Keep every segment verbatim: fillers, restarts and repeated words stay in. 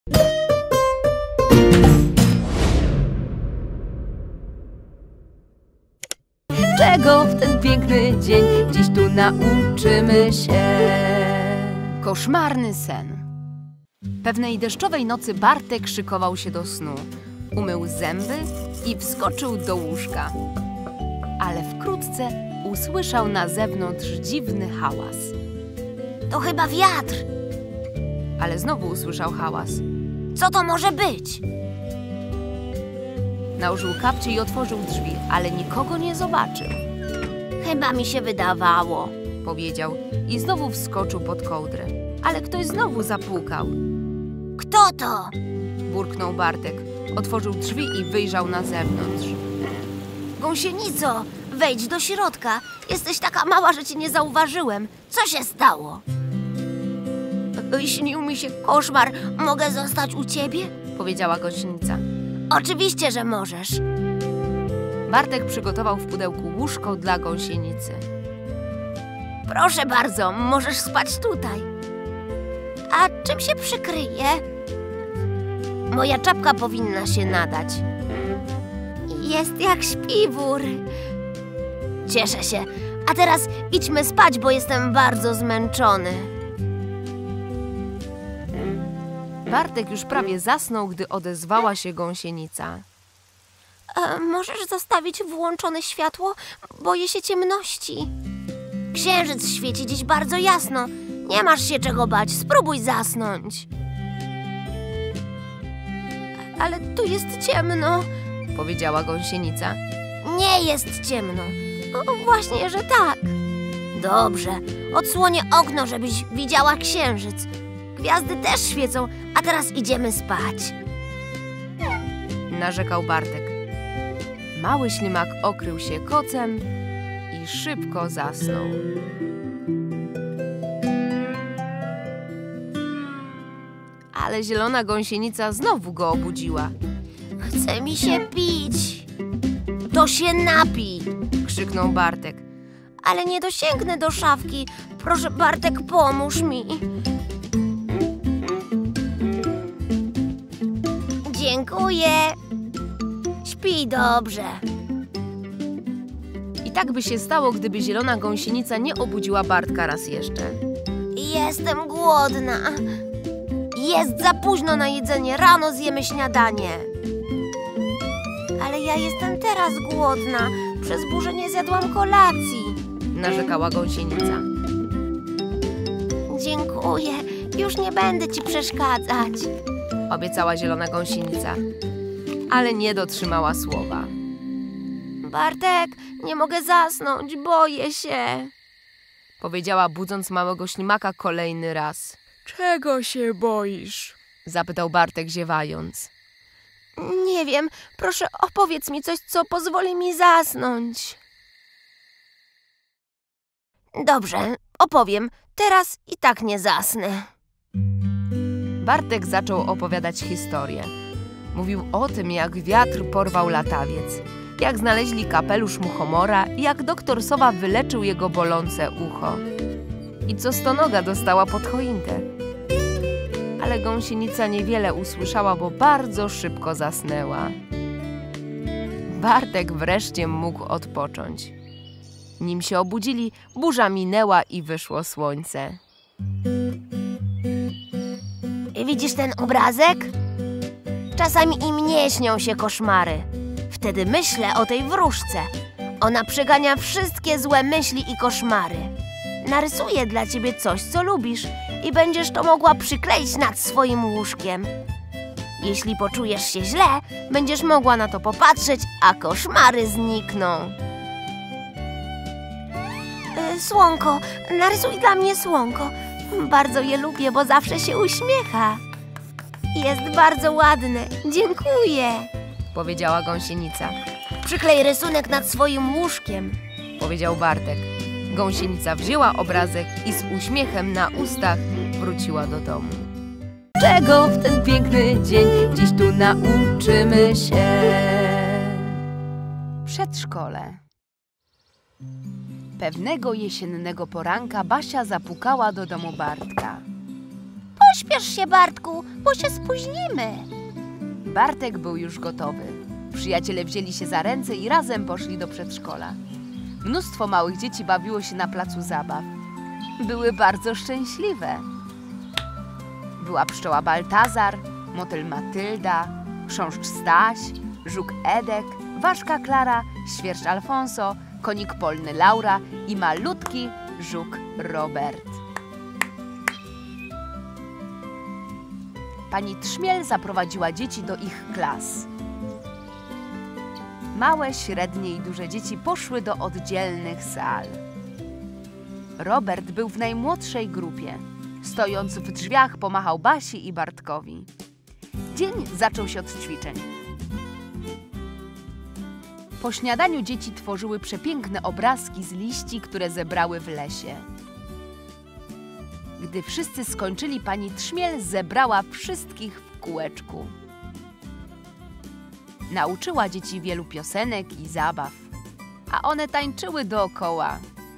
Czego w ten piękny dzień dziś tu nauczymy się? Koszmarny sen. Pewnej deszczowej nocy Bartek szykował się do snu. Umył zęby i wskoczył do łóżka. Ale wkrótce usłyszał na zewnątrz dziwny hałas. To chyba wiatr. Ale znowu usłyszał hałas. Co to może być? Nałożył kapcie i otworzył drzwi, ale nikogo nie zobaczył. Chyba mi się wydawało, powiedział i znowu wskoczył pod kołdrę. Ale ktoś znowu zapukał. Kto to? Burknął Bartek. Otworzył drzwi i wyjrzał na zewnątrz. Gąsienico, wejdź do środka. Jesteś taka mała, że cię nie zauważyłem. Co się stało? Śnił mi się koszmar. Mogę zostać u ciebie? Powiedziała gąsienica. Oczywiście, że możesz. Bartek przygotował w pudełku łóżko dla gąsienicy. Proszę bardzo, możesz spać tutaj. A czym się przykryję? Moja czapka powinna się nadać. Jest jak śpiwór. Cieszę się. A teraz idźmy spać, bo jestem bardzo zmęczony. Bartek już prawie zasnął, gdy odezwała się gąsienica. E, możesz zostawić włączone światło? Boję się ciemności. Księżyc świeci dziś bardzo jasno. Nie masz się czego bać. Spróbuj zasnąć. Ale tu jest ciemno, powiedziała gąsienica. Nie jest ciemno. O, właśnie, że tak. Dobrze. Odsłonię okno, żebyś widziała księżyc. Gwiazdy też świecą, a teraz idziemy spać. Narzekał Bartek. Mały ślimak okrył się kocem i szybko zasnął. Ale zielona gąsienica znowu go obudziła. Chce mi się pić. To się napij, krzyknął Bartek. Ale nie dosięgnę do szafki. Proszę, Bartek, pomóż mi. Dziękuję. Śpij dobrze. I tak by się stało, gdyby zielona gąsienica nie obudziła Bartka raz jeszcze. Jestem głodna. Jest za późno na jedzenie. Rano zjemy śniadanie. Ale ja jestem teraz głodna. Przez burzę nie zjadłam kolacji. Narzekała gąsienica. Dziękuję. Już nie będę ci przeszkadzać. Obiecała zielona gąsienica, ale nie dotrzymała słowa. Bartek, nie mogę zasnąć, boję się. Powiedziała, budząc małego ślimaka kolejny raz. Czego się boisz? Zapytał Bartek, ziewając. Nie wiem, proszę opowiedz mi coś, co pozwoli mi zasnąć. Dobrze, opowiem. Teraz i tak nie zasnę. Bartek zaczął opowiadać historię. Mówił o tym, jak wiatr porwał latawiec, jak znaleźli kapelusz muchomora i jak doktor Sowa wyleczył jego bolące ucho. I co stonoga dostała pod choinkę. Ale gąsienica niewiele usłyszała, bo bardzo szybko zasnęła. Bartek wreszcie mógł odpocząć. Nim się obudzili, burza minęła i wyszło słońce. Widzisz ten obrazek? Czasami i mnie śnią się koszmary. Wtedy myślę o tej wróżce. Ona przegania wszystkie złe myśli i koszmary. Narysuję dla ciebie coś, co lubisz i będziesz to mogła przykleić nad swoim łóżkiem. Jeśli poczujesz się źle, będziesz mogła na to popatrzeć, a koszmary znikną. Yy, słonko, narysuj dla mnie słonko. Bardzo je lubię, bo zawsze się uśmiecha. Jest bardzo ładne. Dziękuję. Powiedziała gąsienica. Przyklej rysunek nad swoim łóżkiem. Powiedział Bartek. Gąsienica wzięła obrazek i z uśmiechem na ustach wróciła do domu. Czego w ten piękny dzień dziś tu nauczymy się? Przedszkole. Pewnego jesiennego poranka Basia zapukała do domu Bartka. Pośpiesz się, Bartku, bo się spóźnimy. Bartek był już gotowy. Przyjaciele wzięli się za ręce i razem poszli do przedszkola. Mnóstwo małych dzieci bawiło się na placu zabaw. Były bardzo szczęśliwe. Była pszczoła Baltazar, motyl Matylda, chrząszcz Staś, żuk Edek, ważka Klara, świerszcz Alfonso, konik polny Laura i malutki żuk Robert. Pani Trzmiel zaprowadziła dzieci do ich klas. Małe, średnie i duże dzieci poszły do oddzielnych sal. Robert był w najmłodszej grupie. Stojąc w drzwiach, pomachał Basi i Bartkowi. Dzień zaczął się od ćwiczeń. Po śniadaniu dzieci tworzyły przepiękne obrazki z liści, które zebrały w lesie. Gdy wszyscy skończyli, pani Trzmiel zebrała wszystkich w kółeczku. Nauczyła dzieci wielu piosenek i zabaw, a one tańczyły dookoła.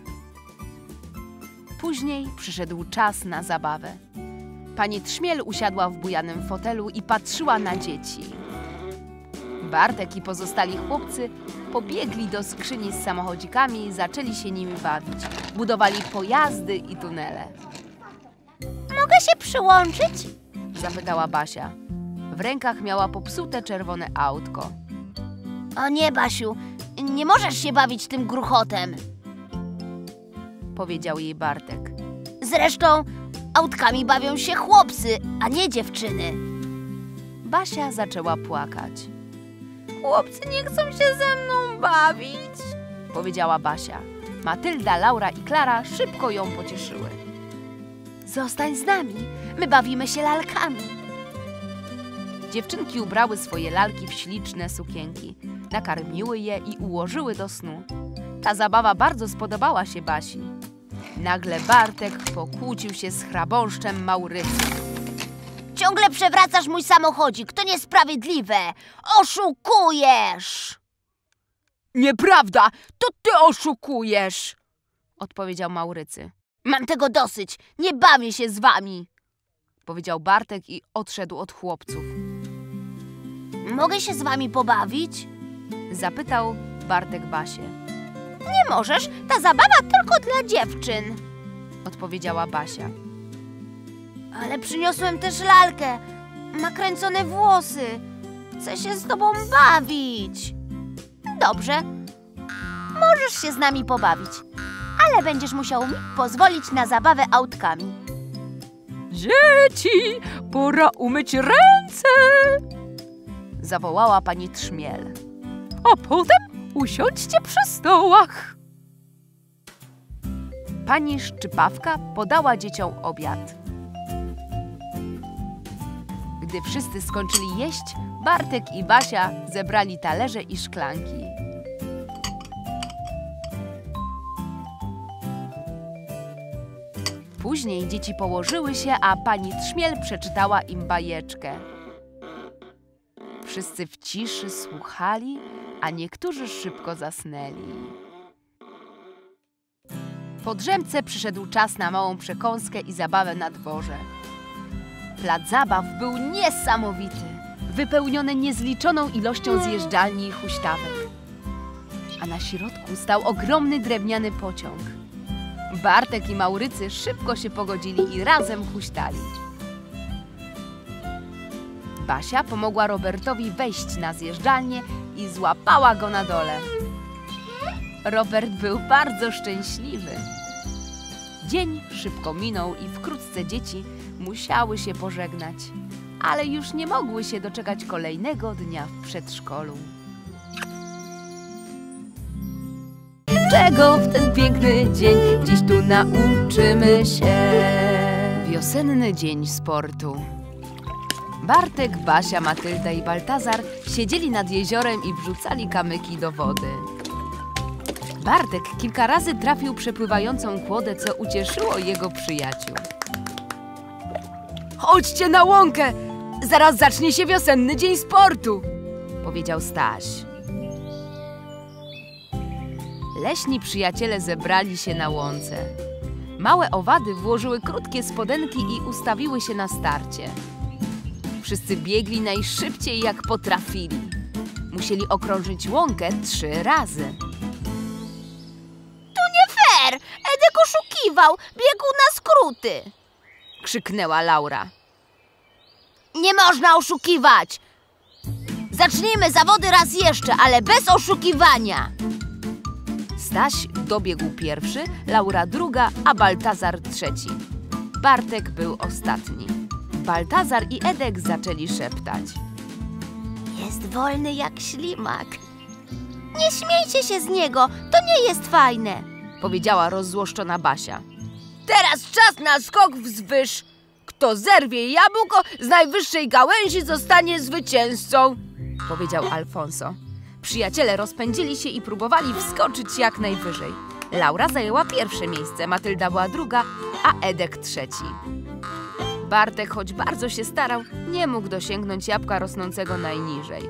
Później przyszedł czas na zabawę. Pani Trzmiel usiadła w bujanym fotelu i patrzyła na dzieci. Bartek i pozostali chłopcy pobiegli do skrzyni z samochodzikami i zaczęli się nimi bawić. Budowali pojazdy i tunele. Mogę się przyłączyć? Zapytała Basia. W rękach miała popsute czerwone autko. O nie, Basiu, nie możesz się bawić tym gruchotem. Powiedział jej Bartek. Zresztą autkami bawią się chłopcy, a nie dziewczyny. Basia zaczęła płakać. Chłopcy nie chcą się ze mną bawić, powiedziała Basia. Matylda, Laura i Klara szybko ją pocieszyły. Zostań z nami, my bawimy się lalkami. Dziewczynki ubrały swoje lalki w śliczne sukienki, nakarmiły je i ułożyły do snu. Ta zabawa bardzo spodobała się Basi. Nagle Bartek pokłócił się z chrabąszczem Maurycym. Ciągle przewracasz mój samochodzik, to niesprawiedliwe. Oszukujesz! Nieprawda, to ty oszukujesz, odpowiedział Maurycy. Mam tego dosyć, nie bawię się z wami, powiedział Bartek i odszedł od chłopców. Mogę się z wami pobawić? Zapytał Bartek Basię. Nie możesz, ta zabawa tylko dla dziewczyn, odpowiedziała Basia. Ale przyniosłem też lalkę, ma kręcone włosy, chcę się z tobą bawić. Dobrze, możesz się z nami pobawić, ale będziesz musiał mi pozwolić na zabawę autkami. Dzieci, pora umyć ręce, zawołała pani Trzmiel. A potem usiądźcie przy stołach. Pani Szczypawka podała dzieciom obiad. Gdy wszyscy skończyli jeść, Bartek i Basia zebrali talerze i szklanki. Później dzieci położyły się, a pani Trzmiel przeczytała im bajeczkę. Wszyscy w ciszy słuchali, a niektórzy szybko zasnęli. Po drzemce przyszedł czas na małą przekąskę i zabawę na dworze. Plac zabaw był niesamowity, wypełniony niezliczoną ilością zjeżdżalni i huśtawek. A na środku stał ogromny drewniany pociąg. Bartek i Maurycy szybko się pogodzili i razem huśtali. Basia pomogła Robertowi wejść na zjeżdżalnię i złapała go na dole. Robert był bardzo szczęśliwy. Dzień szybko minął i wkrótce dzieci musiały się pożegnać, ale już nie mogły się doczekać kolejnego dnia w przedszkolu. Czego w ten piękny dzień dziś tu nauczymy się? Wiosenny dzień sportu. Bartek, Basia, Matylda i Baltazar siedzieli nad jeziorem i wrzucali kamyki do wody. Bartek kilka razy trafił przepływającą kłodę, co ucieszyło jego przyjaciół. Chodźcie na łąkę! Zaraz zacznie się wiosenny dzień sportu! Powiedział Staś. Leśni przyjaciele zebrali się na łące. Małe owady włożyły krótkie spodenki i ustawiły się na starcie. Wszyscy biegli najszybciej jak potrafili. Musieli okrążyć łąkę trzy razy. To nie fair! Edek oszukiwał, biegł na skróty. Krzyknęła Laura. Nie można oszukiwać! Zacznijmy zawody raz jeszcze, ale bez oszukiwania! Staś dobiegł pierwszy, Laura druga, a Baltazar trzeci. Bartek był ostatni. Baltazar i Edek zaczęli szeptać. Jest wolny jak ślimak. Nie śmiejcie się z niego, to nie jest fajne. Powiedziała rozzłoszczona Basia. Teraz czas na skok wzwyż. Kto zerwie jabłko z najwyższej gałęzi, zostanie zwycięzcą. Powiedział Alfonso. Przyjaciele rozpędzili się i próbowali wskoczyć jak najwyżej. Laura zajęła pierwsze miejsce, Matylda była druga, a Edek trzeci. Bartek, choć bardzo się starał, nie mógł dosięgnąć jabłka rosnącego najniżej.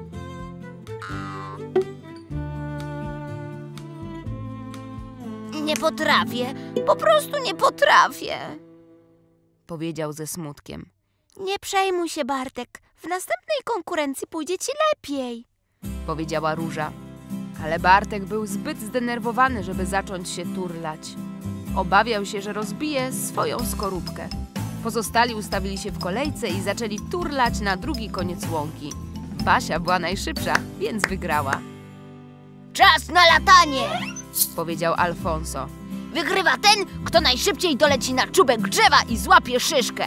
Nie potrafię, po prostu nie potrafię. Powiedział ze smutkiem. Nie przejmuj się, Bartek. W następnej konkurencji pójdzie ci lepiej. Powiedziała Róża. Ale Bartek był zbyt zdenerwowany, żeby zacząć się turlać. Obawiał się, że rozbije swoją skorupkę. Pozostali ustawili się w kolejce i zaczęli turlać na drugi koniec łąki. Basia była najszybsza, więc wygrała. Czas na latanie! Powiedział Alfonso. Wygrywa ten, kto najszybciej doleci na czubek drzewa i złapie szyszkę.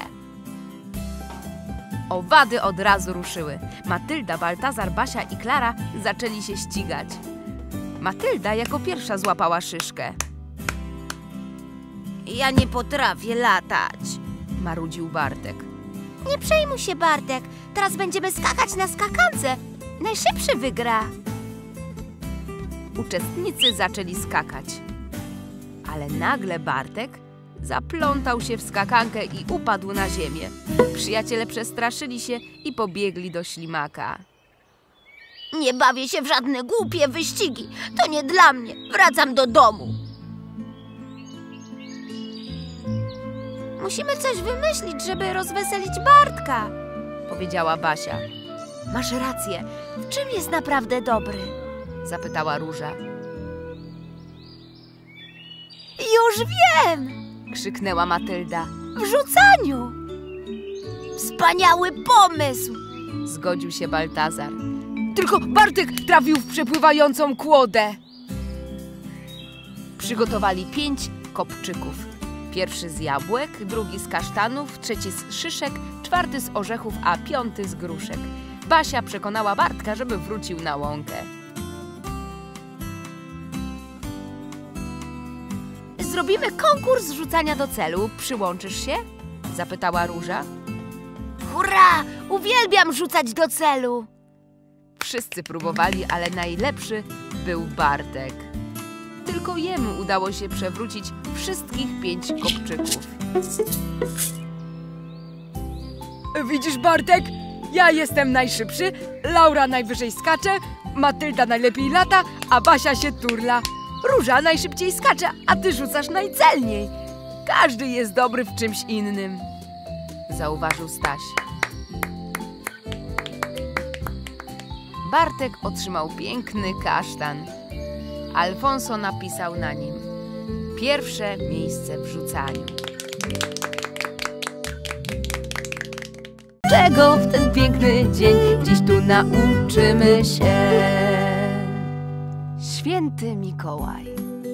Owady od razu ruszyły. Matylda, Baltazar, Basia i Klara zaczęli się ścigać. Matylda jako pierwsza złapała szyszkę. Ja nie potrafię latać. Marudził Bartek. Nie przejmuj się, Bartek. Teraz będziemy skakać na skakance. Najszybszy wygra. Uczestnicy zaczęli skakać. Ale nagle Bartek zaplątał się w skakankę i upadł na ziemię. Przyjaciele przestraszyli się i pobiegli do ślimaka. Nie bawię się w żadne głupie wyścigi. To nie dla mnie. Wracam do domu. Musimy coś wymyślić, żeby rozweselić Bartka. Powiedziała Basia. Masz rację. W czym jest naprawdę dobry? Zapytała Róża. Już wiem! Krzyknęła Matylda. W rzucaniu! Wspaniały pomysł! Zgodził się Baltazar. Tylko Bartek trafił w przepływającą kłodę. Przygotowali pięć kopczyków. Pierwszy z jabłek, drugi z kasztanów, trzeci z szyszek, czwarty z orzechów, a piąty z gruszek. Basia przekonała Bartka, żeby wrócił na łąkę. Zrobimy konkurs rzucania do celu. Przyłączysz się? Zapytała Róża. Hurra! Uwielbiam rzucać do celu! Wszyscy próbowali, ale najlepszy był Bartek. Tylko jemu udało się przewrócić wszystkich pięć kopczyków. Widzisz, Bartek? Ja jestem najszybszy, Laura najwyżej skacze, Matylda najlepiej lata, a Basia się turla. Róża najszybciej skacze, a ty rzucasz najcelniej. Każdy jest dobry w czymś innym. Zauważył Staś. Bartek otrzymał piękny kasztan. Alfonso napisał na nim: pierwsze miejsce w rzucaniu. Czego w ten piękny dzień dziś tu nauczymy się? Święty Mikołaj.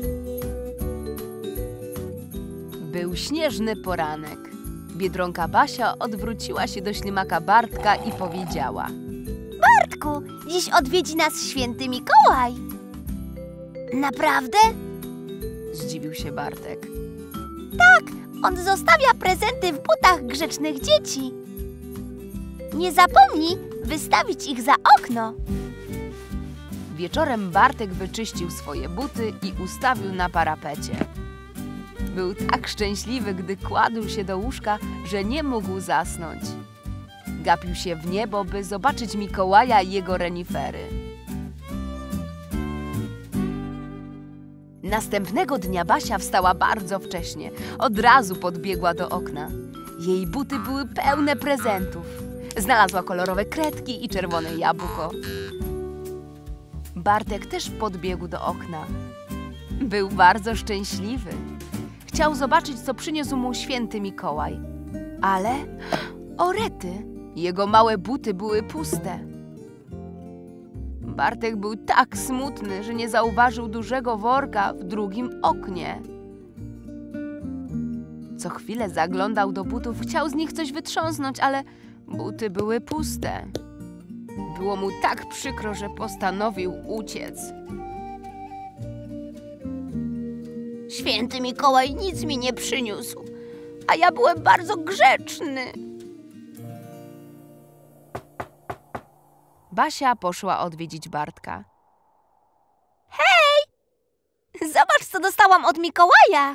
Był śnieżny poranek. Biedronka Basia odwróciła się do ślimaka Bartka i powiedziała: Bartku, dziś odwiedzi nas święty Mikołaj. Naprawdę? Zdziwił się Bartek. Tak, on zostawia prezenty w butach grzecznych dzieci. Nie zapomnij wystawić ich za okno. Wieczorem Bartek wyczyścił swoje buty i ustawił na parapecie. Był tak szczęśliwy, gdy kładł się do łóżka, że nie mógł zasnąć. Gapił się w niebo, by zobaczyć Mikołaja i jego renifery. Następnego dnia Basia wstała bardzo wcześnie. Od razu podbiegła do okna. Jej buty były pełne prezentów. Znalazła kolorowe kredki i czerwone jabłko. Bartek też podbiegł do okna. Był bardzo szczęśliwy. Chciał zobaczyć, co przyniósł mu święty Mikołaj. Ale o rety, jego małe buty były puste. Bartek był tak smutny, że nie zauważył dużego worka w drugim oknie. Co chwilę zaglądał do butów, chciał z nich coś wytrząsnąć, ale buty były puste. Było mu tak przykro, że postanowił uciec. Święty Mikołaj nic mi nie przyniósł, a ja byłem bardzo grzeczny. Basia poszła odwiedzić Bartka. Zobacz, co dostałam od Mikołaja.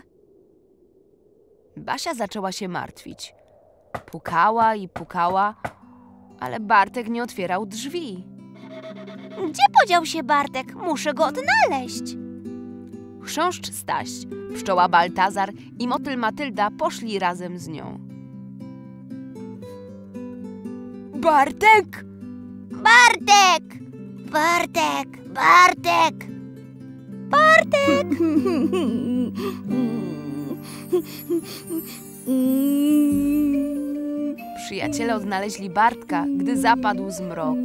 Basia zaczęła się martwić. Pukała i pukała, ale Bartek nie otwierał drzwi. Gdzie podział się Bartek? Muszę go odnaleźć. Chrząszcz Staś, pszczoła Baltazar i motyl Matylda poszli razem z nią. Bartek! Bartek! Bartek! Bartek! Bartek! Przyjaciele odnaleźli Bartka, gdy zapadł zmrok.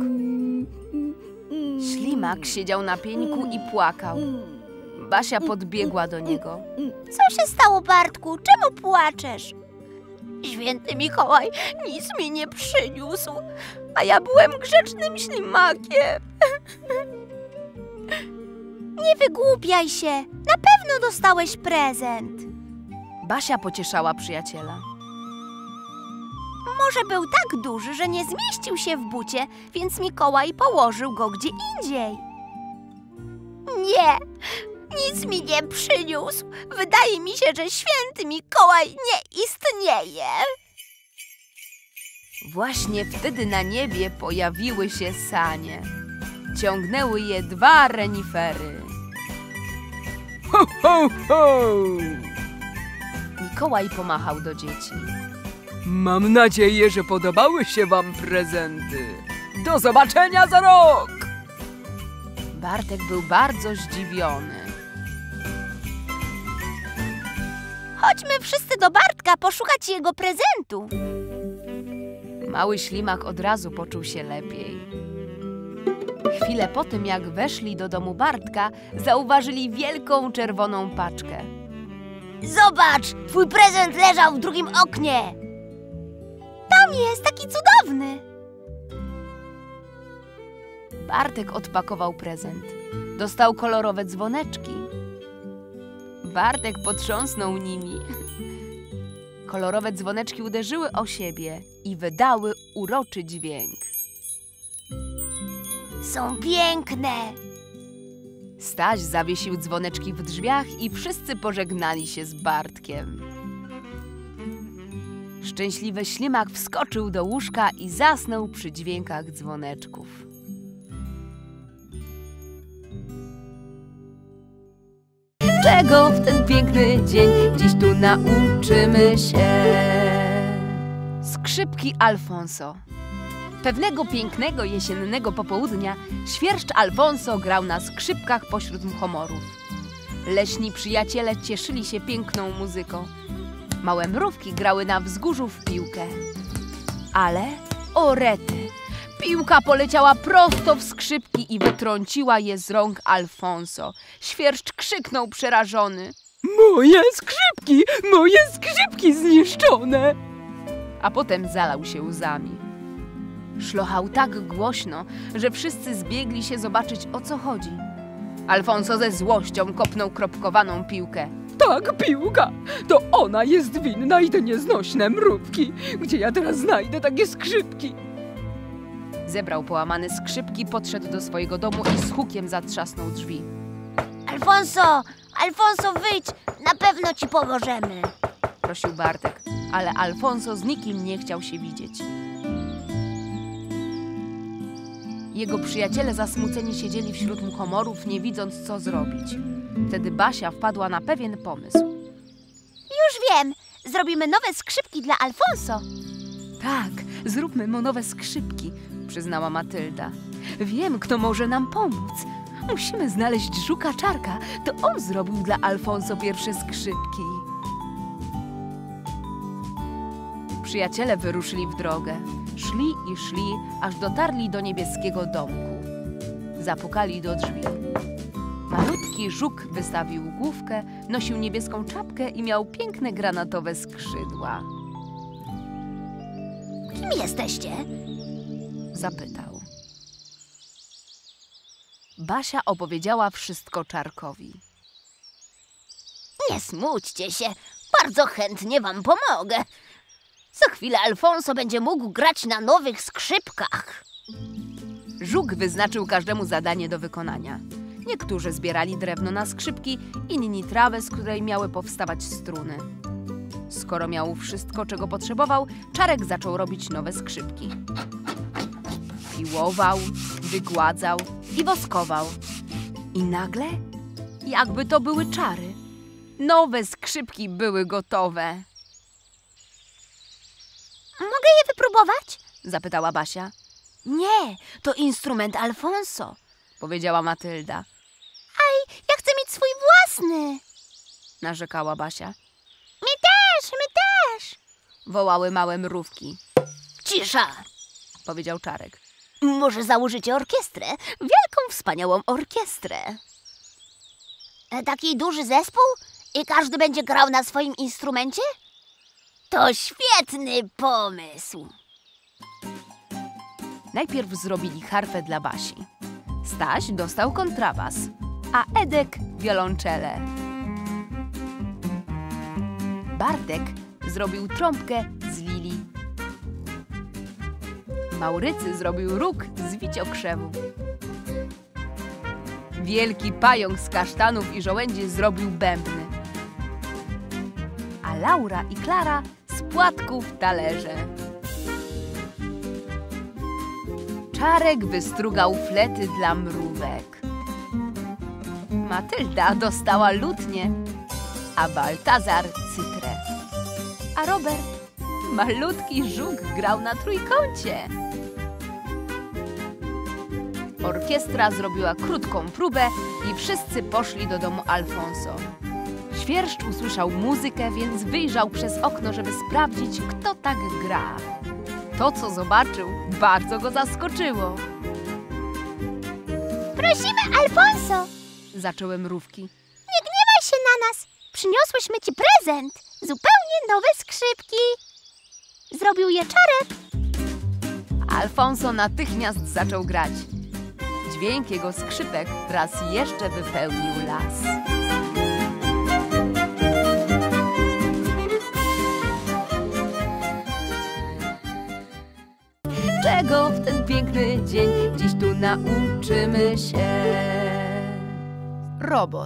Ślimak siedział na pieńku i płakał. Basia podbiegła do niego. Co się stało, Bartku? Czemu płaczesz? Święty Mikołaj nic mi nie przyniósł, a ja byłem grzecznym ślimakiem. Nie wygłupiaj się. Na pewno dostałeś prezent. Basia pocieszała przyjaciela. Może był tak duży, że nie zmieścił się w bucie, więc Mikołaj położył go gdzie indziej. Nie, nic mi nie przyniósł. Wydaje mi się, że święty Mikołaj nie istnieje. Właśnie wtedy na niebie pojawiły się sanie. Ciągnęły je dwa renifery. Ho, ho, ho! Mikołaj pomachał do dzieci. Mam nadzieję, że podobały się wam prezenty. Do zobaczenia za rok! Bartek był bardzo zdziwiony. Chodźmy wszyscy do Bartka poszukać jego prezentu. Mały ślimak od razu poczuł się lepiej. Chwilę po tym, jak weszli do domu Bartka, zauważyli wielką czerwoną paczkę. Zobacz, twój prezent leżał w drugim oknie. Tam jest, taki cudowny. Bartek odpakował prezent. Dostał kolorowe dzwoneczki. Bartek potrząsnął nimi. Kolorowe dzwoneczki uderzyły o siebie i wydały uroczy dźwięk. Są piękne. Staś zawiesił dzwoneczki w drzwiach i wszyscy pożegnali się z Bartkiem. Szczęśliwy ślimak wskoczył do łóżka i zasnął przy dźwiękach dzwoneczków. Czego w ten piękny dzień dziś tu nauczymy się? Skrzypki Alfonso. Pewnego pięknego jesiennego popołudnia świerszcz Alfonso grał na skrzypkach pośród muchomorów. Leśni przyjaciele cieszyli się piękną muzyką. Małe mrówki grały na wzgórzu w piłkę. Ale o rety! Piłka poleciała prosto w skrzypki i wytrąciła je z rąk Alfonso. Świerszcz krzyknął przerażony. Moje skrzypki! Moje skrzypki zniszczone! A potem zalał się łzami. Szlochał tak głośno, że wszyscy zbiegli się zobaczyć, o co chodzi. Alfonso ze złością kopnął kropkowaną piłkę. Tak, piłka! To ona jest winna i te nieznośne mrówki. Gdzie ja teraz znajdę takie skrzypki? Zebrał połamane skrzypki, podszedł do swojego domu i z hukiem zatrzasnął drzwi. Alfonso, Alfonso, wyjdź, na pewno ci pomożemy. Prosił Bartek, ale Alfonso z nikim nie chciał się widzieć. Jego przyjaciele zasmuceni siedzieli wśród muchomorów, nie widząc, co zrobić. Wtedy Basia wpadła na pewien pomysł. Już wiem, zrobimy nowe skrzypki dla Alfonso. Tak, zróbmy mu nowe skrzypki, przyznała Matylda. Wiem, kto może nam pomóc. Musimy znaleźć Żuka Czarka. To on zrobił dla Alfonso pierwsze skrzypki. Przyjaciele wyruszyli w drogę. Szli i szli, aż dotarli do niebieskiego domku. Zapukali do drzwi. Malutki Żuk wystawił główkę, nosił niebieską czapkę i miał piękne granatowe skrzydła. Kim jesteście? Zapytał. Basia opowiedziała wszystko Czarkowi. Nie smućcie się, bardzo chętnie wam pomogę. Za chwilę Alfonso będzie mógł grać na nowych skrzypkach. Żuk wyznaczył każdemu zadanie do wykonania. Niektórzy zbierali drewno na skrzypki, inni trawę, z której miały powstawać struny. Skoro miał wszystko, czego potrzebował, Czarek zaczął robić nowe skrzypki. Piłował, wygładzał i woskował. I nagle, jakby to były czary, nowe skrzypki były gotowe. Mogę je wypróbować? Zapytała Basia. Nie, to instrument Alfonso, Powiedziała Matylda. Aj, ja chcę mieć swój własny. Narzekała Basia. My też, my też. Wołały małe mrówki. Cisza. Powiedział Czarek. Może założycie orkiestrę? Wielką, wspaniałą orkiestrę. E, Taki duży zespół? I każdy będzie grał na swoim instrumencie? To świetny pomysł. Najpierw zrobili harfę dla Basi. Staś dostał kontrabas, a Edek wiolonczelę. Bartek zrobił trąbkę z lilii. Maurycy zrobił róg z wiciokrzewu. Wielki pająk z kasztanów i żołędzi zrobił bębny. A Laura i Klara z płatków talerze. Czarek wystrugał flety dla mrówek. Matylda dostała lutnię, a Baltazar cytrę. A Robert, malutki żuk, grał na trójkącie. Orkiestra zrobiła krótką próbę i wszyscy poszli do domu Alfonso. Świerszcz usłyszał muzykę, więc wyjrzał przez okno, żeby sprawdzić, kto tak gra. To, co zobaczył, bardzo go zaskoczyło. Prosimy, Alfonso, Zaczęły mrówki. nie gniewaj się na nas. Przyniosłyśmy ci prezent. Zupełnie nowe skrzypki. Zrobił je Czarek. Alfonso natychmiast zaczął grać. Dźwięk jego skrzypek raz jeszcze wypełnił las. Czego w ten piękny dzień dziś tu nauczymy się? Robot.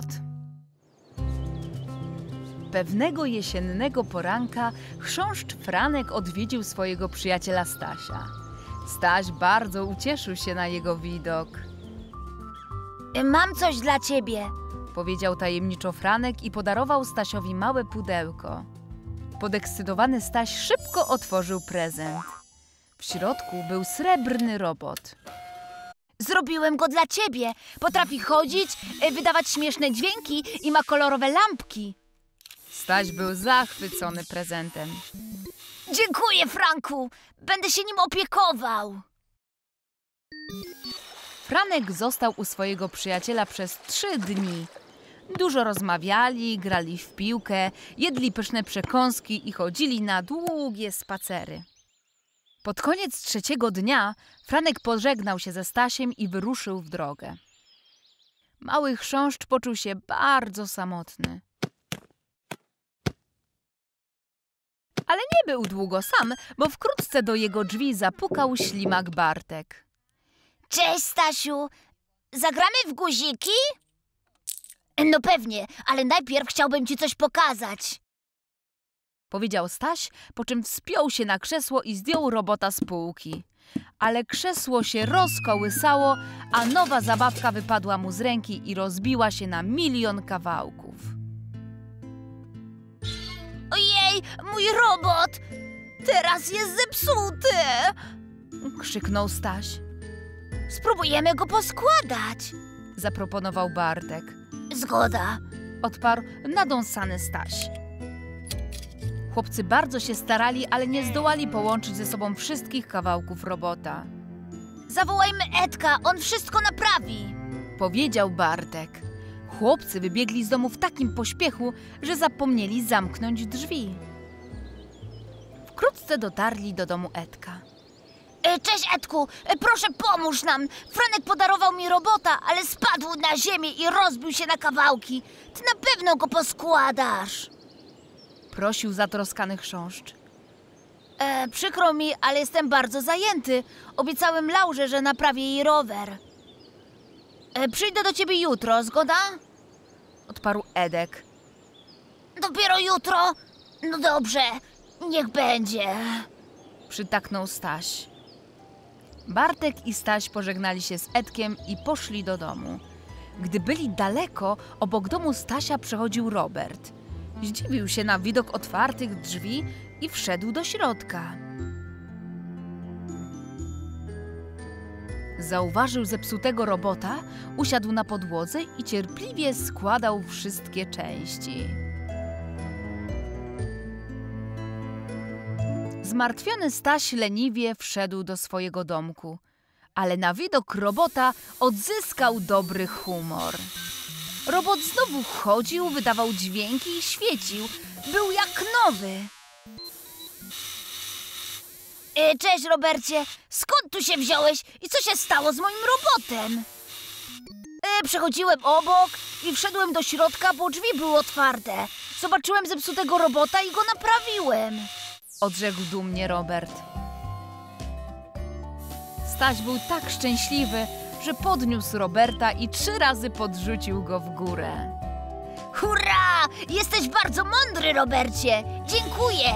Pewnego jesiennego poranka chrząszcz Franek odwiedził swojego przyjaciela Stasia. Staś bardzo ucieszył się na jego widok. Mam coś dla ciebie. Powiedział tajemniczo Franek i podarował Stasiowi małe pudełko. Podekscytowany Staś szybko otworzył prezent. W środku był srebrny robot. Zrobiłem go dla ciebie. Potrafi chodzić, wydawać śmieszne dźwięki i ma kolorowe lampki. Staś był zachwycony prezentem. Dziękuję, Franku. Będę się nim opiekował. Franek został u swojego przyjaciela przez trzy dni. Dużo rozmawiali, grali w piłkę, jedli pyszne przekąski i chodzili na długie spacery. Pod koniec trzeciego dnia Franek pożegnał się ze Stasiem i wyruszył w drogę. Mały chrząszcz poczuł się bardzo samotny. Ale nie był długo sam, bo wkrótce do jego drzwi zapukał ślimak Bartek. Cześć, Stasiu. Zagramy w guziki? No pewnie, ale najpierw chciałbym ci coś pokazać. Powiedział Staś, po czym wspiął się na krzesło i zdjął robota z półki. ale krzesło się rozkołysało, a nowa zabawka wypadła mu z ręki i rozbiła się na milion kawałków. Ojej, mój robot! Teraz jest zepsuty! Krzyknął Staś. Spróbujemy go poskładać. Zaproponował Bartek. Zgoda. Odparł nadąsany Staś. Chłopcy bardzo się starali, ale nie zdołali połączyć ze sobą wszystkich kawałków robota. Zawołajmy Edka, on wszystko naprawi. Powiedział Bartek. Chłopcy wybiegli z domu w takim pośpiechu, że zapomnieli zamknąć drzwi. Wkrótce dotarli do domu Edka. E, Cześć Edku, e, proszę pomóż nam. Franek podarował mi robota, ale spadł na ziemię i rozbił się na kawałki. Ty na pewno go poskładasz. Prosił zatroskany chrząszcz. E, przykro mi, ale jestem bardzo zajęty. Obiecałem Laurze, że naprawię jej rower. E, przyjdę do ciebie jutro, zgoda? Odparł Edek. Dopiero jutro? No dobrze, niech będzie. Przytaknął Staś. Bartek i Staś pożegnali się z Edkiem i poszli do domu. Gdy byli daleko, obok domu Stasia przechodził Robert. Zdziwił się na widok otwartych drzwi i wszedł do środka. Zauważył zepsutego robota, usiadł na podłodze i cierpliwie składał wszystkie części. Zmartwiony Staś leniwie wszedł do swojego domku, ale na widok robota odzyskał dobry humor. Robot znowu chodził, wydawał dźwięki i świecił. Był jak nowy. E, cześć Robercie, skąd tu się wziąłeś i co się stało z moim robotem? E, przechodziłem obok i wszedłem do środka, bo drzwi były otwarte. Zobaczyłem zepsutego robota i go naprawiłem. Odrzekł dumnie Robert. Staś był tak szczęśliwy, że podniósł Roberta i trzy razy podrzucił go w górę. Hurra! Jesteś bardzo mądry, Robercie! Dziękuję!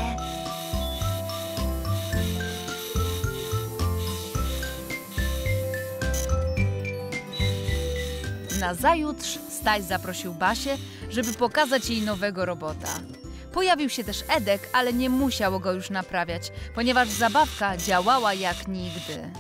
Nazajutrz Staś zaprosił Basię, żeby pokazać jej nowego robota. Pojawił się też Edek, ale nie musiał go już naprawiać, ponieważ zabawka działała jak nigdy.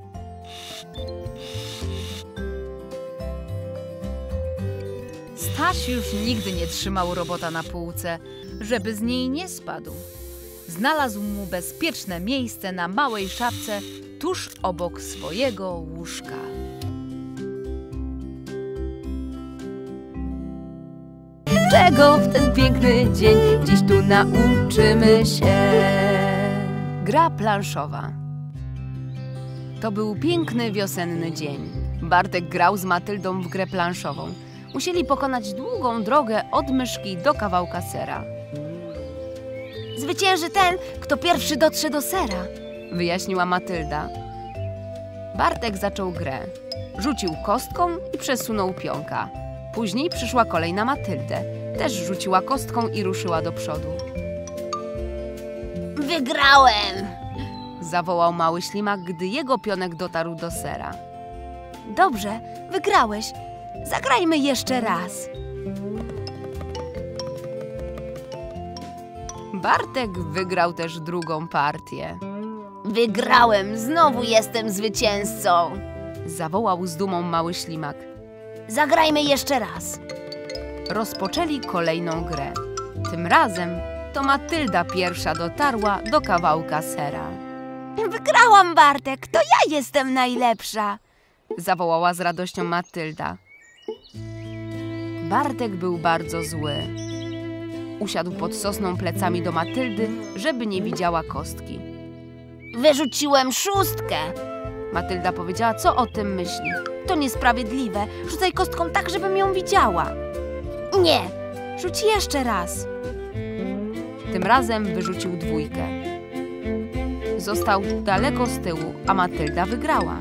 Staś już nigdy nie trzymał robota na półce, żeby z niej nie spadł. Znalazł mu bezpieczne miejsce na małej szafce tuż obok swojego łóżka. Czego w ten piękny dzień dziś tu nauczymy się? Gra planszowa. To był piękny wiosenny dzień. Bartek grał z Matyldą w grę planszową. Musieli pokonać długą drogę od myszki do kawałka sera. Zwycięży ten, kto pierwszy dotrze do sera, wyjaśniła Matylda. Bartek zaczął grę. Rzucił kostką i przesunął pionka. Później przyszła kolej na Matyldę. Też rzuciła kostką i ruszyła do przodu. Wygrałem! Zawołał mały ślimak, gdy jego pionek dotarł do sera. Dobrze, wygrałeś. Zagrajmy jeszcze raz. Bartek wygrał też drugą partię. Wygrałem, znowu jestem zwycięzcą. Zawołał z dumą mały ślimak. Zagrajmy jeszcze raz. Rozpoczęli kolejną grę. Tym razem to Matylda pierwsza dotarła do kawałka sera. Wygrałam, Bartek, to ja jestem najlepsza. Zawołała z radością Matylda. Bartek był bardzo zły. Usiadł pod sosną plecami do Matyldy, żeby nie widziała kostki. Wyrzuciłem szóstkę. Matylda powiedziała, co o tym myśli. To niesprawiedliwe. Rzucaj kostką tak, żebym ją widziała. Nie. Rzuć jeszcze raz. Tym razem wyrzucił dwójkę. Został daleko z tyłu, a Matylda wygrała.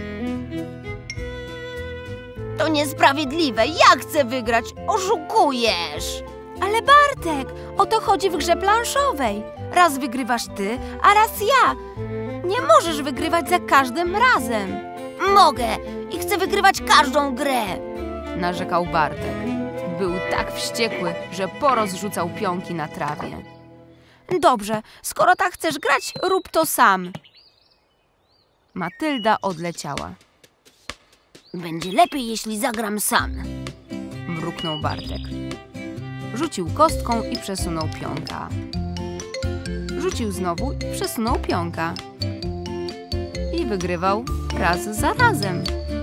To niesprawiedliwe. Ja chcę wygrać. Oszukujesz. Ale Bartek, o to chodzi w grze planszowej. Raz wygrywasz ty, a raz ja. Nie możesz wygrywać za każdym razem, Mogę i chcę wygrywać każdą grę. narzekał Bartek. Był tak wściekły, że porozrzucał pionki na trawie. Dobrze, skoro tak chcesz grać, rób to sam. Matylda odleciała. Będzie lepiej, jeśli zagram sam. Mruknął Bartek. Rzucił kostką i przesunął pionka. Rzucił znowu i przesunął pionka. I wygrywał raz za razem.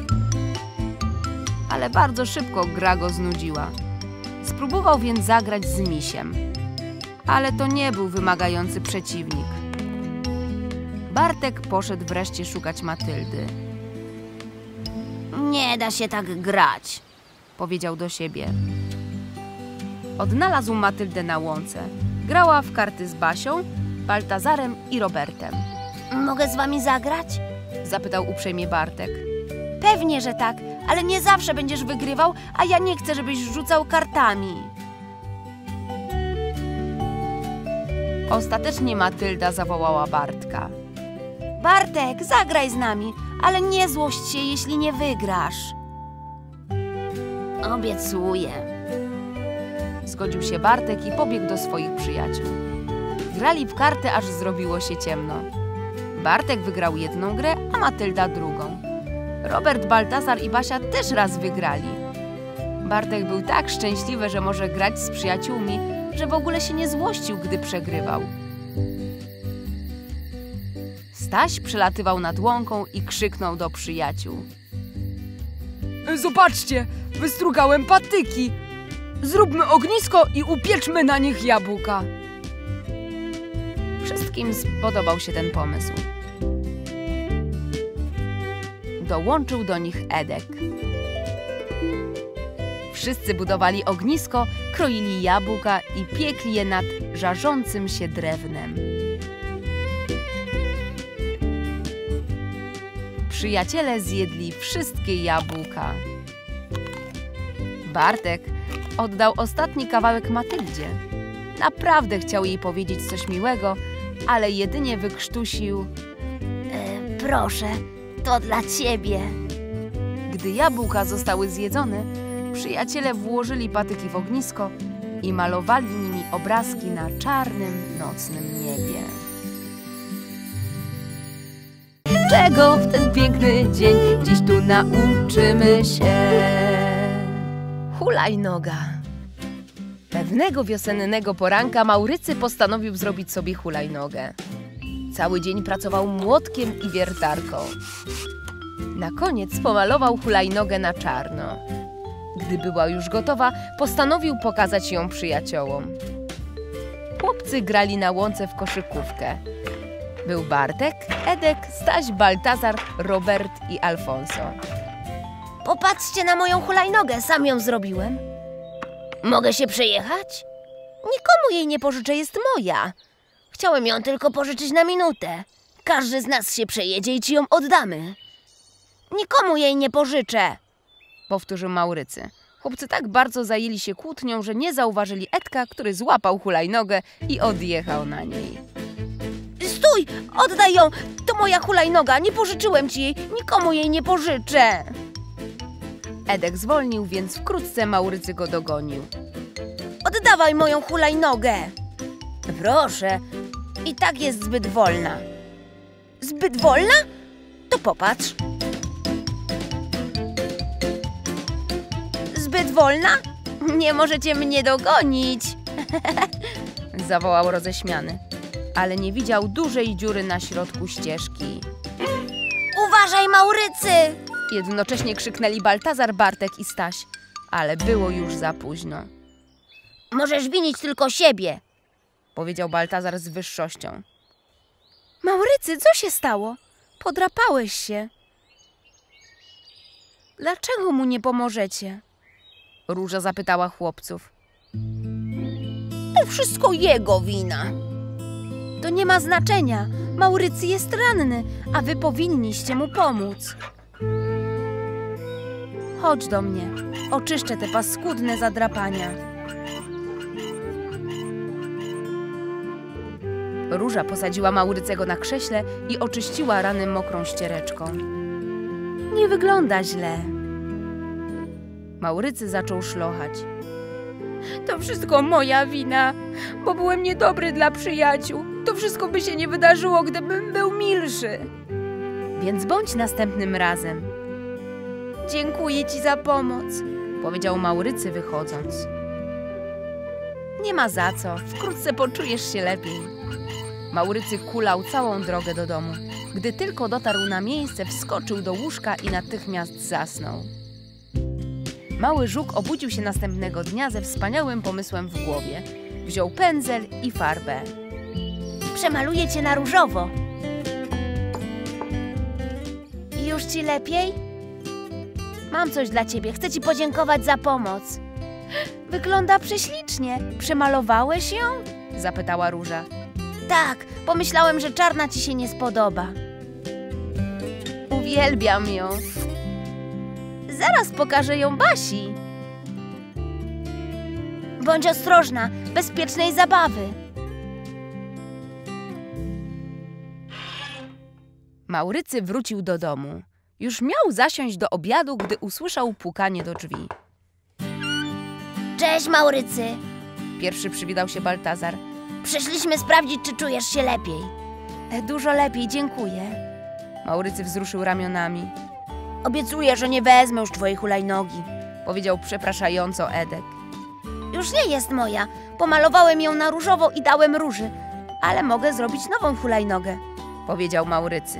Ale bardzo szybko gra go znudziła. Spróbował więc zagrać z misiem. Ale to nie był wymagający przeciwnik. Bartek poszedł wreszcie szukać Matyldy. Nie da się tak grać. Powiedział do siebie. Odnalazł Matyldę na łące. Grała w karty z Basią, Baltazarem i Robertem. Mogę z wami zagrać? Zapytał uprzejmie Bartek. Pewnie, że tak, ale nie zawsze będziesz wygrywał, a ja nie chcę, żebyś rzucał kartami. Ostatecznie Matylda zawołała Bartka. Bartek, zagraj z nami, ale nie złość się, jeśli nie wygrasz. Obiecuję. Zgodził się Bartek i pobiegł do swoich przyjaciół. Grali w karty, aż zrobiło się ciemno. Bartek wygrał jedną grę, a Matylda drugą. Robert, Baltazar i Basia też raz wygrali. Bartek był tak szczęśliwy, że może grać z przyjaciółmi, że w ogóle się nie złościł, gdy przegrywał. Staś przelatywał nad łąką i krzyknął do przyjaciół. Zobaczcie, wystrugałem patyki. Zróbmy ognisko i upieczmy na nich jabłka. Wszystkim spodobał się ten pomysł. Dołączył do nich Edek. Wszyscy budowali ognisko, kroili jabłka i piekli je nad żarzącym się drewnem. Przyjaciele zjedli wszystkie jabłka. Bartek oddał ostatni kawałek Matyldzie. Naprawdę chciał jej powiedzieć coś miłego, ale jedynie wykrztusił: E, proszę, to dla ciebie. Gdy jabłka zostały zjedzone, przyjaciele włożyli patyki w ognisko i malowali nimi obrazki na czarnym, nocnym niebie. Czego w ten piękny dzień dziś tu nauczymy się? Hulajnoga. Pewnego wiosennego poranka Maurycy postanowił zrobić sobie hulajnogę. Cały dzień pracował młotkiem i wiertarką. Na koniec pomalował hulajnogę na czarno. Gdy była już gotowa, postanowił pokazać ją przyjaciołom. Chłopcy grali na łące w koszykówkę. Był Bartek, Edek, Staś, Baltazar, Robert i Alfonso. Popatrzcie na moją hulajnogę, sam ją zrobiłem. Mogę się przejechać? Nikomu jej nie pożyczę, jest moja. Chciałem ją tylko pożyczyć na minutę. Każdy z nas się przejedzie i ci ją oddamy. Nikomu jej nie pożyczę. Powtórzył Maurycy. Chłopcy tak bardzo zajęli się kłótnią, że nie zauważyli Edka, który złapał hulajnogę i odjechał na niej. Stój! Oddaj ją! To moja hulajnoga, nie pożyczyłem ci jej. Nikomu jej nie pożyczę. Edek zwolnił, więc wkrótce Maurycy go dogonił. Oddawaj moją hulajnogę. Proszę. I tak jest zbyt wolna. Zbyt wolna? To popatrz. Zbyt wolna? Nie możecie mnie dogonić. Zawołał roześmiany, ale nie widział dużej dziury na środku ścieżki. Uważaj, Maurycy! Jednocześnie krzyknęli Baltazar, Bartek i Staś, ale było już za późno. Możesz winić tylko siebie. Powiedział Baltazar z wyższością. Maurycy, co się stało? Podrapałeś się. Dlaczego mu nie pomożecie? Róża zapytała chłopców. To wszystko jego wina. To nie ma znaczenia. Maurycy jest ranny, a wy powinniście mu pomóc. Chodź do mnie. Oczyszczę te paskudne zadrapania. Róża posadziła Maurycego na krześle i oczyściła rany mokrą ściereczką. Nie wygląda źle. Maurycy zaczął szlochać. To wszystko moja wina, bo byłem niedobry dla przyjaciół. To wszystko by się nie wydarzyło, gdybym był milszy. Więc bądź następnym razem. Dziękuję ci za pomoc, powiedział Maurycy, wychodząc. Nie ma za co, wkrótce poczujesz się lepiej. Maurycy kulał całą drogę do domu. Gdy tylko dotarł na miejsce, wskoczył do łóżka i natychmiast zasnął. Mały żuk obudził się następnego dnia ze wspaniałym pomysłem w głowie. Wziął pędzel i farbę. Przemaluję cię na różowo. Już ci lepiej? Mam coś dla ciebie. Chcę ci podziękować za pomoc. Wygląda prześlicznie. Przemalowałeś ją? Zapytała Róża. Tak, pomyślałem, że czarna ci się nie spodoba. Uwielbiam ją. Zaraz pokażę ją Basi. Bądź ostrożna, bezpiecznej zabawy. Maurycy wrócił do domu. Już miał zasiąść do obiadu, gdy usłyszał pukanie do drzwi. Cześć, Maurycy. Pierwszy przywitał się Baltazar. Przyszliśmy sprawdzić, czy czujesz się lepiej. E, dużo lepiej, dziękuję. Maurycy wzruszył ramionami. Obiecuję, że nie wezmę już twojej hulajnogi, powiedział przepraszająco Edek. Już nie jest moja. Pomalowałem ją na różowo i dałem róży. Ale mogę zrobić nową hulajnogę, powiedział Maurycy.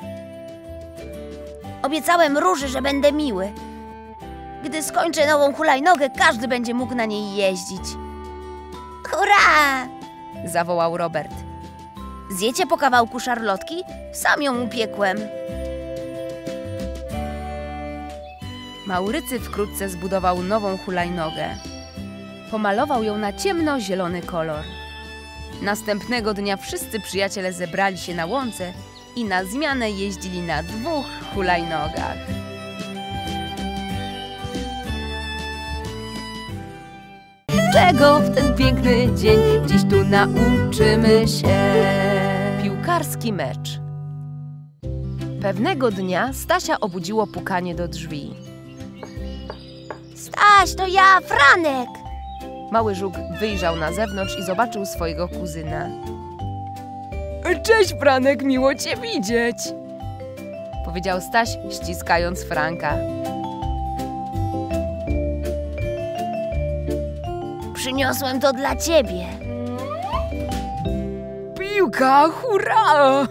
Obiecałem róży, że będę miły. Gdy skończę nową hulajnogę, każdy będzie mógł na niej jeździć. Hurra! Zawołał Robert. Zjecie po kawałku szarlotki? Sam ją upiekłem. Maurycy wkrótce zbudował nową hulajnogę. Pomalował ją na ciemnozielony kolor. Następnego dnia wszyscy przyjaciele zebrali się na łące i na zmianę jeździli na dwóch hulajnogach. Czego w ten piękny dzień dziś tu nauczymy się? Piłkarski mecz. Pewnego dnia Stasia obudziło pukanie do drzwi. Staś, to ja, Franek! Mały żuk wyjrzał na zewnątrz i zobaczył swojego kuzyna. Cześć, Franek, miło cię widzieć, powiedział Staś, ściskając Franka. Przyniosłem to dla ciebie. Piłka, hurra!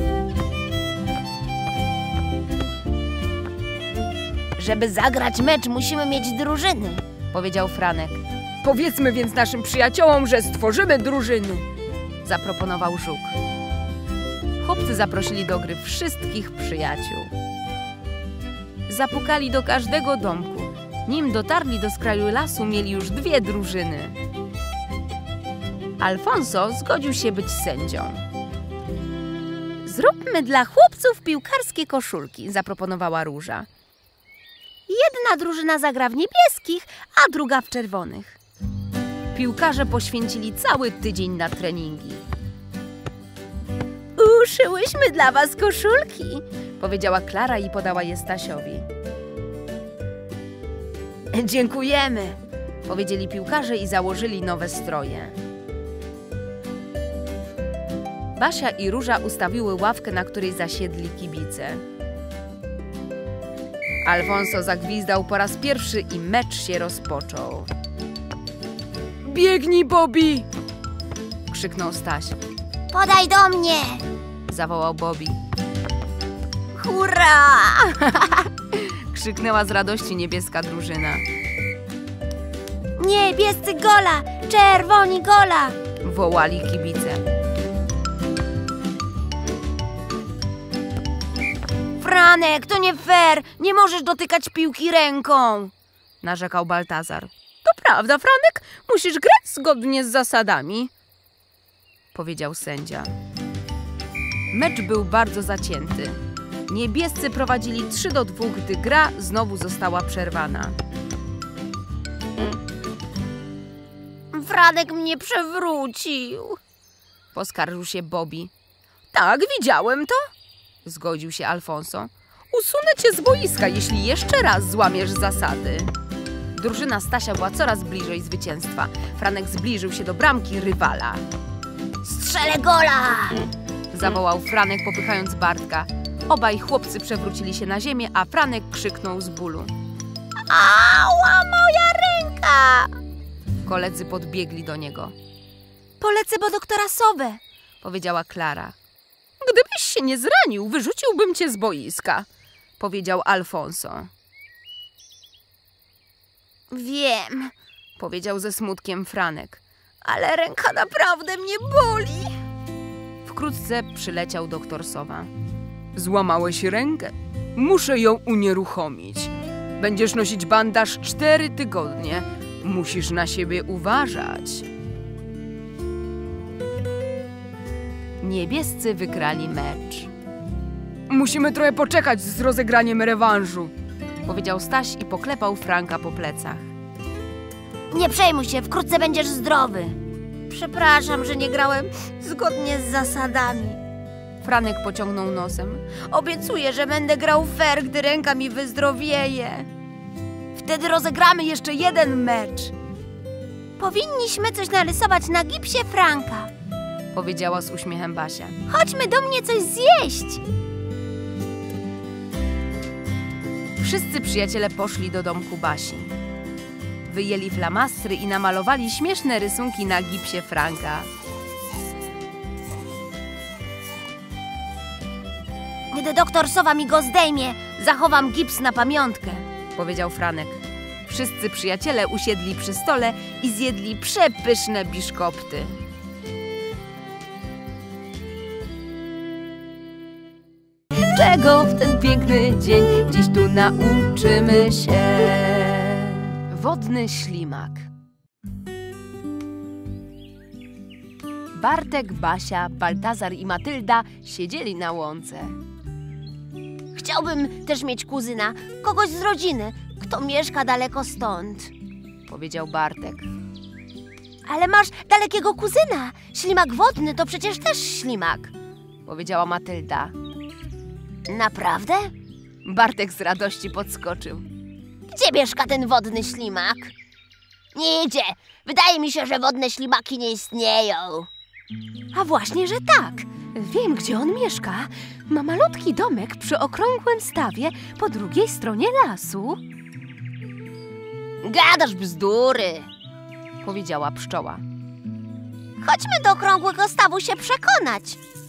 Żeby zagrać mecz, musimy mieć drużyny, powiedział Franek. Powiedzmy więc naszym przyjaciołom, że stworzymy drużyny, zaproponował żuk. Chłopcy zaprosili do gry wszystkich przyjaciół. Zapukali do każdego domku. Nim dotarli do skraju lasu, mieli już dwie drużyny. Alfonso zgodził się być sędzią. Zróbmy dla chłopców piłkarskie koszulki, zaproponowała Róża. Jedna drużyna zagra w niebieskich, a druga w czerwonych. Piłkarze poświęcili cały tydzień na treningi. Uszyłyśmy dla was koszulki, powiedziała Klara i podała je Stasiowi. Dziękujemy, powiedzieli piłkarze i założyli nowe stroje. Basia i Róża ustawiły ławkę, na której zasiedli kibice. Alfonso zagwizdał po raz pierwszy i mecz się rozpoczął. Biegnij, Bobby! Krzyknął Staś. Podaj do mnie! Zawołał Bobby. Hurra! Krzyknęła z radości niebieska drużyna. Niebiescy gola! Czerwoni gola! Wołali kibice. Franek, to nie fair! Nie możesz dotykać piłki ręką! Narzekał Baltazar. To prawda, Franek, musisz grać zgodnie z zasadami, powiedział sędzia. Mecz był bardzo zacięty. Niebiescy prowadzili trzy do dwóch, gdy gra znowu została przerwana. Franek mnie przewrócił, Poskarżył się Bobby. Tak, widziałem to, zgodził się Alfonso. Usunę cię z boiska, jeśli jeszcze raz złamiesz zasady. Drużyna Stasia była coraz bliżej zwycięstwa. Franek zbliżył się do bramki rywala. Strzelę gola! Zawołał Franek, popychając Bartka. Obaj chłopcy przewrócili się na ziemię, a Franek krzyknął z bólu. Ała, moja ręka! Koledzy podbiegli do niego. Polecę po doktora Sowę, Powiedziała Klara. Gdybyś się nie zranił, wyrzuciłbym cię z boiska, powiedział Alfonso. Wiem, Powiedział ze smutkiem Franek. ale ręka naprawdę mnie boli. Wkrótce przyleciał doktor Sowa. Złamałeś rękę? Muszę ją unieruchomić. Będziesz nosić bandaż cztery tygodnie. Musisz na siebie uważać. Niebiescy wygrali mecz. Musimy trochę poczekać z rozegraniem rewanżu, powiedział Staś i poklepał Franka po plecach. Nie przejmuj się, wkrótce będziesz zdrowy. Przepraszam, że nie grałem zgodnie z zasadami. Franek pociągnął nosem. Obiecuję, że będę grał fair, gdy ręka mi wyzdrowieje. Wtedy rozegramy jeszcze jeden mecz. Powinniśmy coś narysować na gipsie Franka. Powiedziała z uśmiechem Basia. Chodźmy do mnie coś zjeść. Wszyscy przyjaciele poszli do domku Basi. Wyjęli flamastry i namalowali śmieszne rysunki na gipsie Franka. Gdy doktor Sowa mi go zdejmie, zachowam gips na pamiątkę. Powiedział Franek. Wszyscy przyjaciele usiedli przy stole i zjedli przepyszne biszkopty. Czego w ten piękny dzień dziś tu nauczymy się? Wodny ślimak. Bartek, Basia, Baltazar i Matylda siedzieli na łące. Chciałbym też mieć kuzyna, kogoś z rodziny, kto mieszka daleko stąd. Powiedział Bartek. Ale masz dalekiego kuzyna. Ślimak wodny to przecież też ślimak. Powiedziała Matylda. Naprawdę? Bartek z radości podskoczył. Gdzie mieszka ten wodny ślimak? Nie idzie. Wydaje mi się, że wodne ślimaki nie istnieją. A właśnie, że tak. Wiem, gdzie on mieszka. Ma malutki domek przy okrągłym stawie po drugiej stronie lasu. Gadasz bzdury. Powiedziała pszczoła. Chodźmy do okrągłego stawu się przekonać.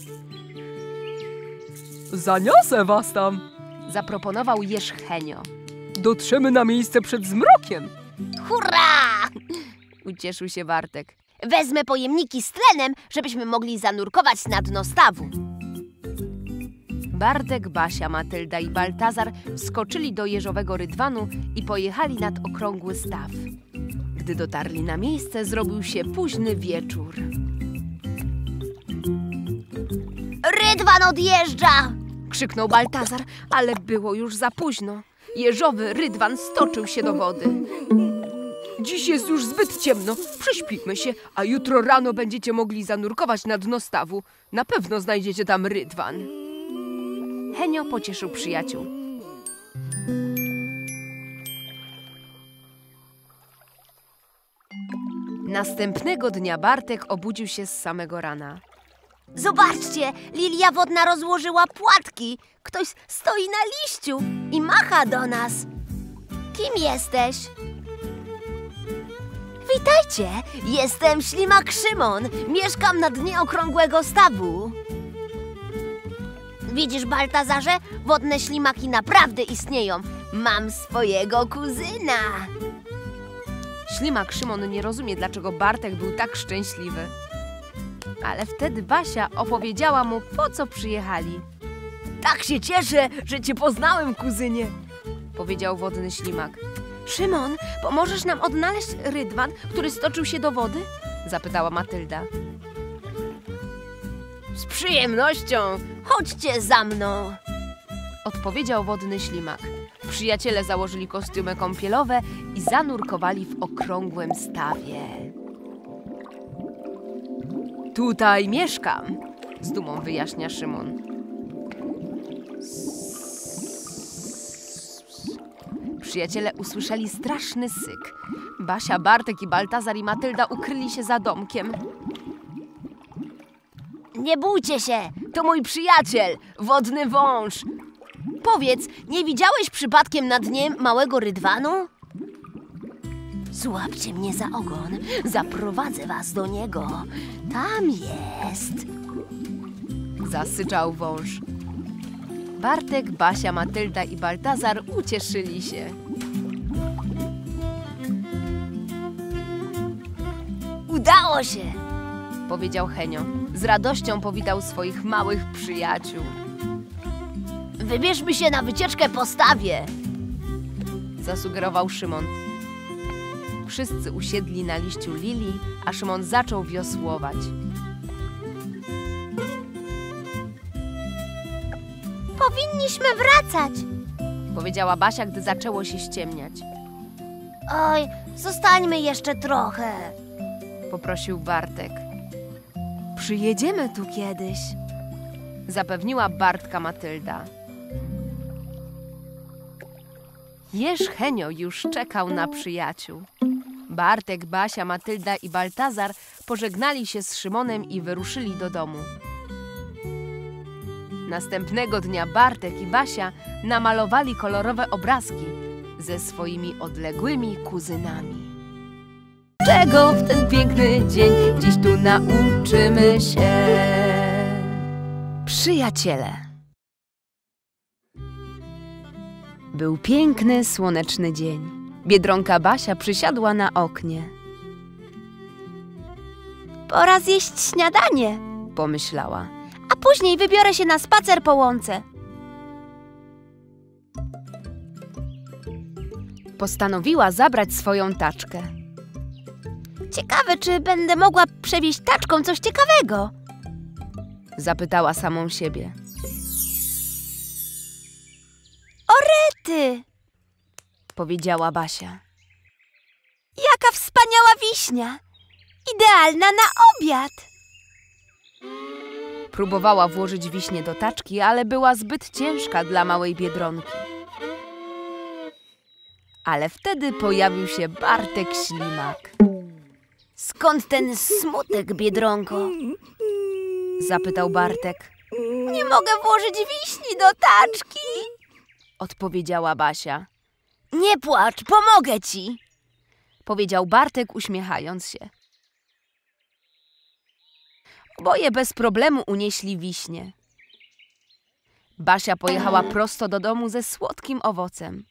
Zaniosę was tam. Zaproponował jeż Henio. Dotrzemy na miejsce przed zmrokiem. Hurra! Ucieszył się Bartek. Wezmę pojemniki z tlenem, żebyśmy mogli zanurkować na dno stawu. Bartek, Basia, Matylda i Baltazar wskoczyli do jeżowego rydwanu i pojechali nad okrągły staw. Gdy dotarli na miejsce, zrobił się późny wieczór. Rydwan odjeżdża! Krzyknął Baltazar, ale było już za późno. Jeżowy rydwan stoczył się do wody. Dziś jest już zbyt ciemno. Prześpijmy się, a jutro rano będziecie mogli zanurkować na dno stawu. Na pewno znajdziecie tam rydwan. Henio pocieszył przyjaciół. Następnego dnia Bartek obudził się z samego rana. Zobaczcie, lilia wodna rozłożyła płatki. Ktoś stoi na liściu i macha do nas. Kim jesteś? Witajcie, jestem ślimak Szymon. Mieszkam na dnie okrągłego stawu. Widzisz, Baltazarze, wodne ślimaki naprawdę istnieją. Mam swojego kuzyna. Ślimak Szymon nie rozumie, dlaczego Bartek był tak szczęśliwy. Ale wtedy Basia opowiedziała mu, po co przyjechali. Tak się cieszę, że cię poznałem, kuzynie. Powiedział wodny ślimak. Szymon, pomożesz nam odnaleźć rydwan, który stoczył się do wody? Zapytała Matylda. Z przyjemnością. Chodźcie za mną. Odpowiedział wodny ślimak. Przyjaciele założyli kostiumy kąpielowe i zanurkowali w okrągłym stawie. Tutaj mieszkam, z dumą wyjaśnia Szymon. Przyjaciele usłyszeli straszny syk. Basia, Bartek i Baltazar i Matylda ukryli się za domkiem. Nie bójcie się, To mój przyjaciel, wodny wąż. powiedz, nie widziałeś przypadkiem na dnie małego rydwanu? Złapcie mnie za ogon, zaprowadzę was do niego. Tam jest. Zasyczał wąż. Bartek, Basia, Matylda i Baltazar ucieszyli się. Udało się. Powiedział Henio. Z radością powitał swoich małych przyjaciół. Wybierzmy się na wycieczkę po stawie. Zasugerował Szymon. Wszyscy usiedli na liściu lilii, a Szymon zaczął wiosłować. Powinniśmy wracać. Powiedziała Basia, gdy zaczęło się ściemniać. Oj, zostańmy jeszcze trochę. Poprosił Bartek. Przyjedziemy tu kiedyś. Zapewniła Bartka Matylda. Jeż Henio już czekał na przyjaciół. Bartek, Basia, Matylda i Baltazar pożegnali się z Szymonem i wyruszyli do domu. Następnego dnia Bartek i Basia namalowali kolorowe obrazki ze swoimi odległymi kuzynami. Czego w ten piękny dzień dziś tu nauczymy się? Przyjaciele. Był piękny, słoneczny dzień. Biedronka Basia przysiadła na oknie. Pora zjeść śniadanie, Pomyślała. a później wybiorę się na spacer po łące. Postanowiła zabrać swoją taczkę. Ciekawe, czy będę mogła przewieźć taczką coś ciekawego. Zapytała samą siebie. Ty, Powiedziała Basia. jaka wspaniała wiśnia. Idealna na obiad. Próbowała włożyć wiśnię do taczki, ale była zbyt ciężka dla małej Biedronki. Ale wtedy pojawił się Bartek Ślimak. Skąd ten smutek, Biedronko? Zapytał Bartek. Nie mogę włożyć wiśni do taczki. Odpowiedziała Basia. Nie płacz, pomogę ci. Powiedział Bartek, uśmiechając się. Oboje bez problemu unieśli wiśnie. Basia pojechała prosto do domu ze słodkim owocem.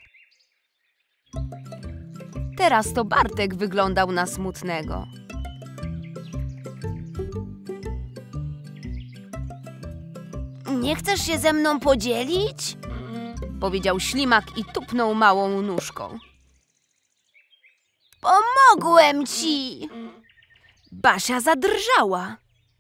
Teraz to Bartek wyglądał na smutnego. Nie chcesz się ze mną podzielić? Powiedział Ślimak i tupnął małą nóżką. Pomogłem ci. Basia zadrżała.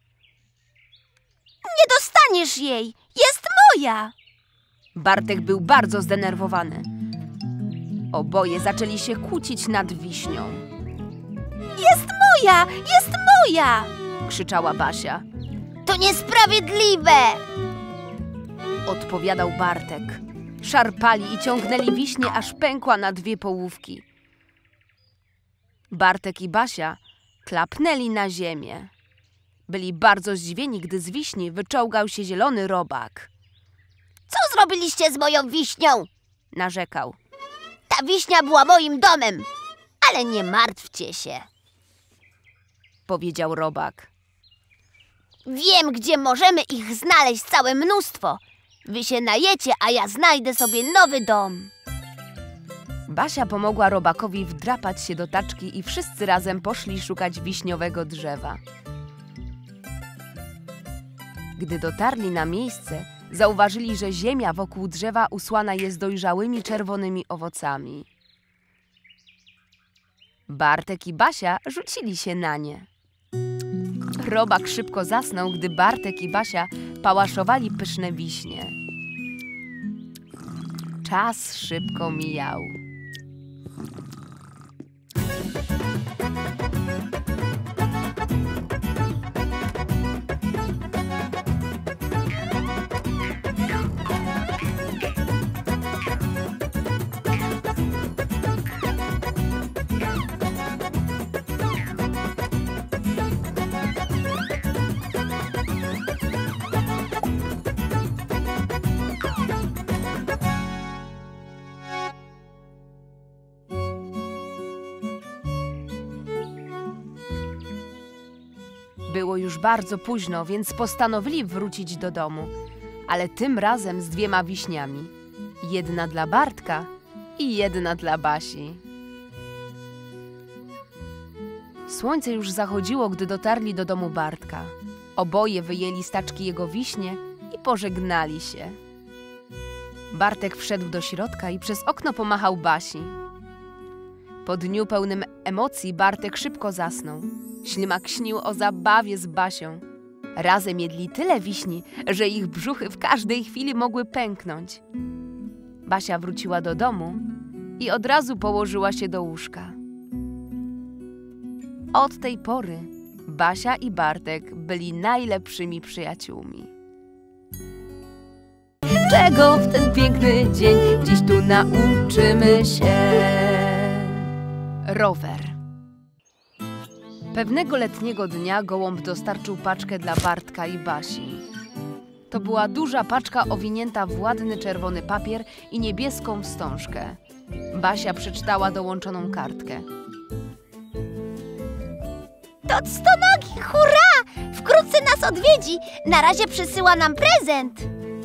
Nie dostaniesz jej. Jest moja. Bartek był bardzo zdenerwowany. Oboje zaczęli się kłócić nad wiśnią. Jest moja, jest moja. Krzyczała Basia. To niesprawiedliwe. Odpowiadał Bartek. Szarpali i ciągnęli wiśnię, aż pękła na dwie połówki. Bartek i Basia klapnęli na ziemię. Byli bardzo zdziwieni, gdy z wiśni wyczołgał się zielony robak. Co zrobiliście z moją wiśnią? Narzekał. Ta wiśnia była moim domem. Ale nie martwcie się. Powiedział robak. Wiem, gdzie możemy ich znaleźć całe mnóstwo. Wy się najecie, a ja znajdę sobie nowy dom. Basia pomogła robakowi wdrapać się do taczki i wszyscy razem poszli szukać wiśniowego drzewa. Gdy dotarli na miejsce, zauważyli, że ziemia wokół drzewa usłana jest dojrzałymi czerwonymi owocami. Bartek i Basia rzucili się na nie. Robak szybko zasnął, gdy Bartek i Basia pałaszowali pyszne wiśnie. Czas szybko mijał. Było już bardzo późno, więc postanowili wrócić do domu, ale tym razem z dwiema wiśniami. Jedna dla Bartka i jedna dla Basi. Słońce już zachodziło, gdy dotarli do domu Bartka. Oboje wyjęli z taczki jego wiśnie i pożegnali się. Bartek wszedł do środka i przez okno pomachał Basi. Po dniu pełnym emocji Bartek szybko zasnął. Ślimak śnił o zabawie z Basią. Razem jedli tyle wiśni, że ich brzuchy w każdej chwili mogły pęknąć. Basia wróciła do domu i od razu położyła się do łóżka. Od tej pory Basia i Bartek byli najlepszymi przyjaciółmi. Czego w ten piękny dzień dziś tu nauczymy się? Rower. Pewnego letniego dnia gołąb dostarczył paczkę dla Bartka i Basi. To była duża paczka owinięta w ładny czerwony papier i niebieską wstążkę. Basia przeczytała dołączoną kartkę. To Stonogi, hurra! Wkrótce nas odwiedzi. Na razie przysyła nam prezent.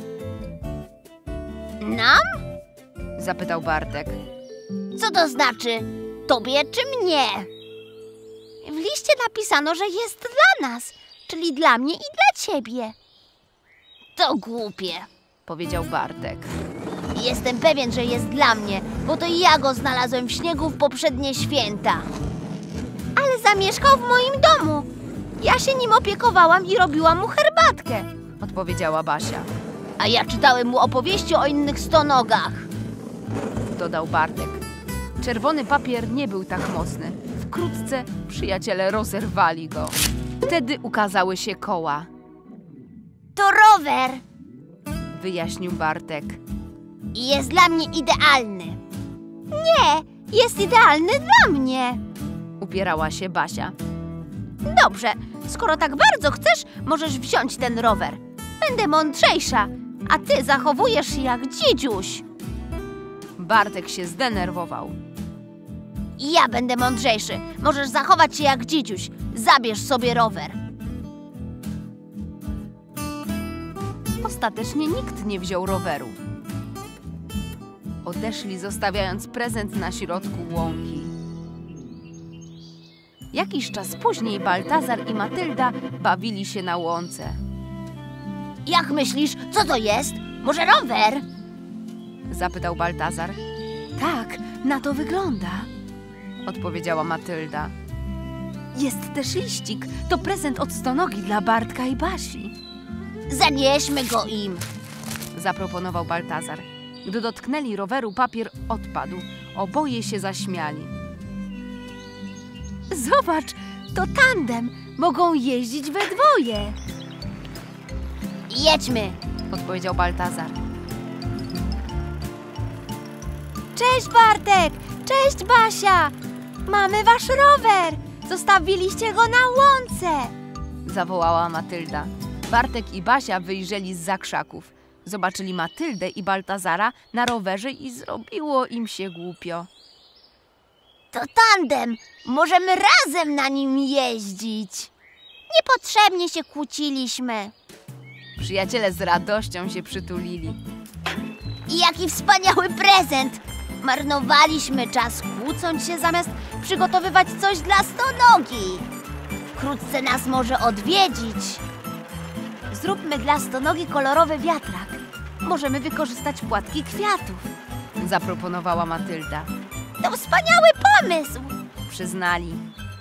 Nam? Zapytał Bartek. Co to znaczy? Tobie czy mnie? W liście napisano, że jest dla nas, czyli dla mnie i dla ciebie. To głupie, Powiedział Bartek. Jestem pewien, że jest dla mnie, bo to ja go znalazłem w śniegu w poprzednie święta. Ale zamieszkał w moim domu. Ja się nim opiekowałam i robiłam mu herbatkę. Odpowiedziała Basia. A ja czytałem mu opowieści o innych stonogach. Dodał Bartek. Czerwony papier nie był tak mocny. Wkrótce przyjaciele rozerwali go. Wtedy ukazały się koła. To rower. Wyjaśnił Bartek. I jest dla mnie idealny. Nie, jest idealny dla mnie. Upierała się Basia. Dobrze, skoro tak bardzo chcesz, możesz wziąć ten rower. Będę mądrzejsza, a ty zachowujesz się jak dziedziuś. Bartek się zdenerwował. Ja będę mądrzejszy. Możesz zachować się jak dziedziuś. Zabierz sobie rower. Ostatecznie nikt nie wziął roweru. Odeszli, zostawiając prezent na środku łąki. Jakiś czas później Baltazar i Matylda bawili się na łące. Jak myślisz, co to jest? Może rower? Zapytał Baltazar. Tak, na to wygląda, odpowiedziała Matylda. Jest też liścik. To prezent od Stonogi dla Bartka i Basi. Zanieśmy go im. Zaproponował Baltazar. Gdy dotknęli roweru, papier odpadł. Oboje się zaśmiali. Zobacz, to tandem. Mogą jeździć we dwoje. Jedźmy. Odpowiedział Baltazar. Cześć Bartek! Cześć Basia! Mamy wasz rower! Zostawiliście go na łące! Zawołała Matylda. Bartek i Basia wyjrzeli zza krzaków. Zobaczyli Matyldę i Baltazara na rowerze i zrobiło im się głupio. To tandem! Możemy razem na nim jeździć! Niepotrzebnie się kłóciliśmy. Przyjaciele z radością się przytulili. I jaki wspaniały prezent! Marnowaliśmy czas kłócąc się, zamiast przygotowywać coś dla Stonogi. Wkrótce nas może odwiedzić. Zróbmy dla Stonogi kolorowy wiatrak. Możemy wykorzystać płatki kwiatów. Zaproponowała Matylda. To wspaniały pomysł! Przyznali.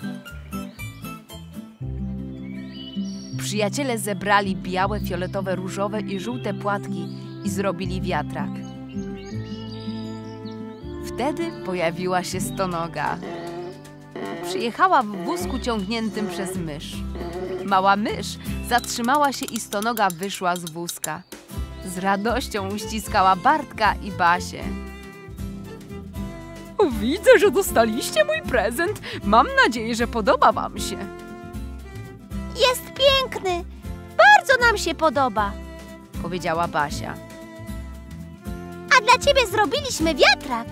Przyjaciele zebrali białe, fioletowe, różowe i żółte płatki i zrobili wiatrak. Wtedy pojawiła się Stonoga. Przyjechała w wózku ciągniętym przez mysz. Mała mysz zatrzymała się i Stonoga wyszła z wózka. Z radością uściskała Bartka i Basię. Widzę, że dostaliście mój prezent. Mam nadzieję, że podoba wam się. Jest piękny! Bardzo nam się podoba. Powiedziała Basia. A dla ciebie zrobiliśmy wiatrak.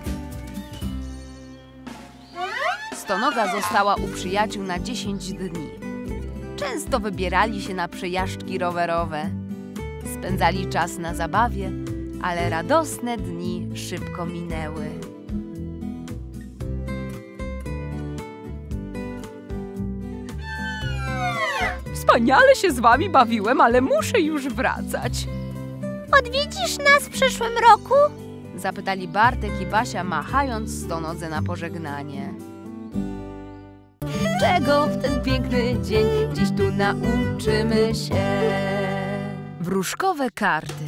Stonoga została u przyjaciół na dziesięć dni. Często wybierali się na przejażdżki rowerowe. Spędzali czas na zabawie, ale radosne dni szybko minęły. Wspaniale się z wami bawiłem, ale muszę już wracać. Odwiedzisz nas w przyszłym roku? Zapytali Bartek i Basia, machając stonodze na pożegnanie. Czego w ten piękny dzień dziś tu nauczymy się? Wróżkowe karty.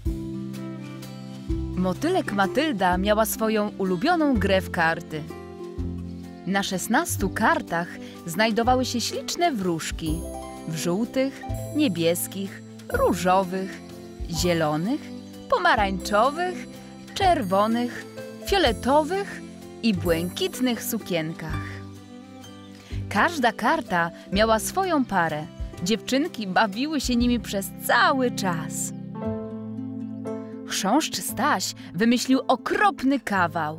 Motylek Matylda miała swoją ulubioną grę w karty. Na szesnastu kartach znajdowały się śliczne wróżki w żółtych, niebieskich, różowych, zielonych, pomarańczowych, czerwonych, fioletowych i błękitnych sukienkach. Każda karta miała swoją parę. Dziewczynki bawiły się nimi przez cały czas. Chrząszcz Staś wymyślił okropny kawał.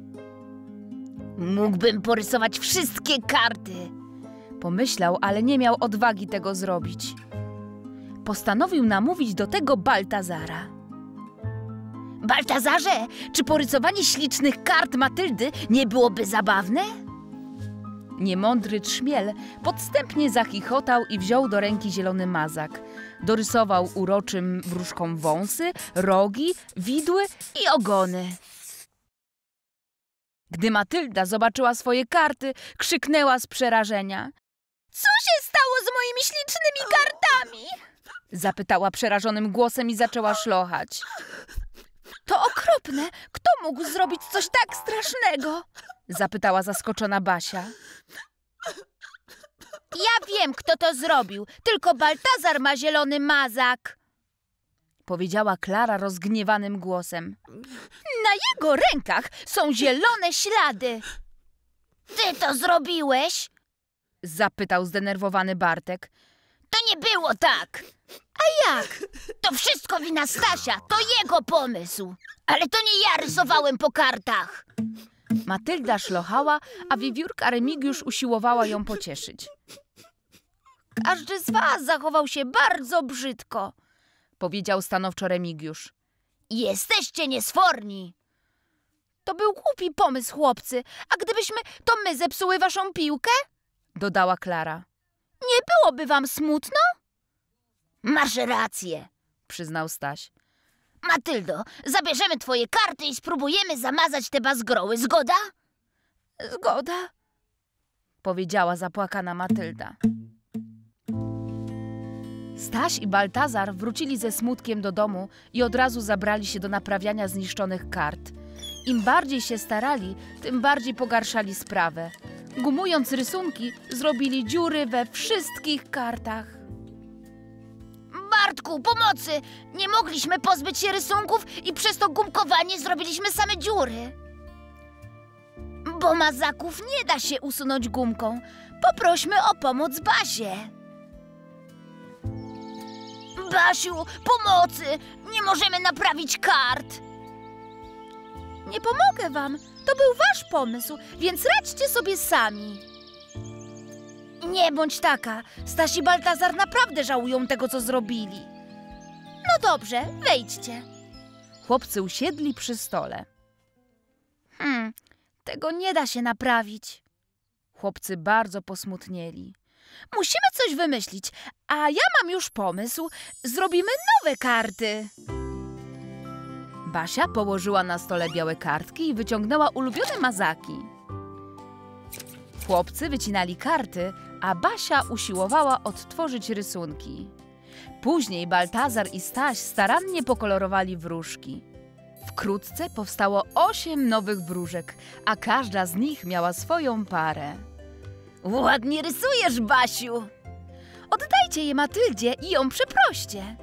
Mógłbym porysować wszystkie karty. Pomyślał, ale nie miał odwagi tego zrobić. Postanowił namówić do tego Baltazara. Baltazarze, czy porysowanie ślicznych kart Matyldy nie byłoby zabawne? Niemądry trzmiel podstępnie zachichotał i wziął do ręki zielony mazak. Dorysował uroczym wróżkom wąsy, rogi, widły i ogony. Gdy Matylda zobaczyła swoje karty, krzyknęła z przerażenia. Co się stało z moimi ślicznymi kartami? Zapytała przerażonym głosem i zaczęła szlochać. To okropne! Kto mógł zrobić coś tak strasznego? Zapytała zaskoczona Basia. Ja wiem, kto to zrobił. Tylko Baltazar ma zielony mazak. Powiedziała Klara rozgniewanym głosem. Na jego rękach są zielone ślady. Ty to zrobiłeś? Zapytał zdenerwowany Bartek. To nie było tak. A jak? To wszystko wina Stasia. To jego pomysł. Ale to nie ja rysowałem po kartach. Matylda szlochała, a wiewiórka Remigiusz usiłowała ją pocieszyć. Każdy z was zachował się bardzo brzydko, powiedział stanowczo Remigiusz. Jesteście niesforni. To był głupi pomysł, chłopcy. A gdybyśmy to my zepsuły waszą piłkę? Dodała Klara. Nie byłoby wam smutno? Masz rację, przyznał Staś. Matyldo, zabierzemy twoje karty i spróbujemy zamazać te bazgroły. Zgoda? Zgoda, powiedziała zapłakana Matylda. Staś i Baltazar wrócili ze smutkiem do domu i od razu zabrali się do naprawiania zniszczonych kart. Im bardziej się starali, tym bardziej pogarszali sprawę. Gumując rysunki, zrobili dziury we wszystkich kartach. Bartku, pomocy! Nie mogliśmy pozbyć się rysunków i przez to gumkowanie zrobiliśmy same dziury. Bo mazaków nie da się usunąć gumką. Poprośmy o pomoc Basię. Basiu, pomocy! Nie możemy naprawić kart. Nie pomogę wam. To był wasz pomysł, więc radźcie sobie sami. Nie bądź taka. Staś i Baltazar naprawdę żałują tego, co zrobili. No dobrze, wejdźcie. Chłopcy usiedli przy stole. Hmm, tego nie da się naprawić. Chłopcy bardzo posmutnieli. Musimy coś wymyślić, a ja mam już pomysł. Zrobimy nowe karty. Basia położyła na stole białe kartki i wyciągnęła ulubione mazaki. Chłopcy wycinali karty, a Basia usiłowała odtworzyć rysunki. Później Baltazar i Staś starannie pokolorowali wróżki. Wkrótce powstało osiem nowych wróżek, a każda z nich miała swoją parę. Ładnie rysujesz, Basiu. Oddajcie je Matyldzie i ją przeproście.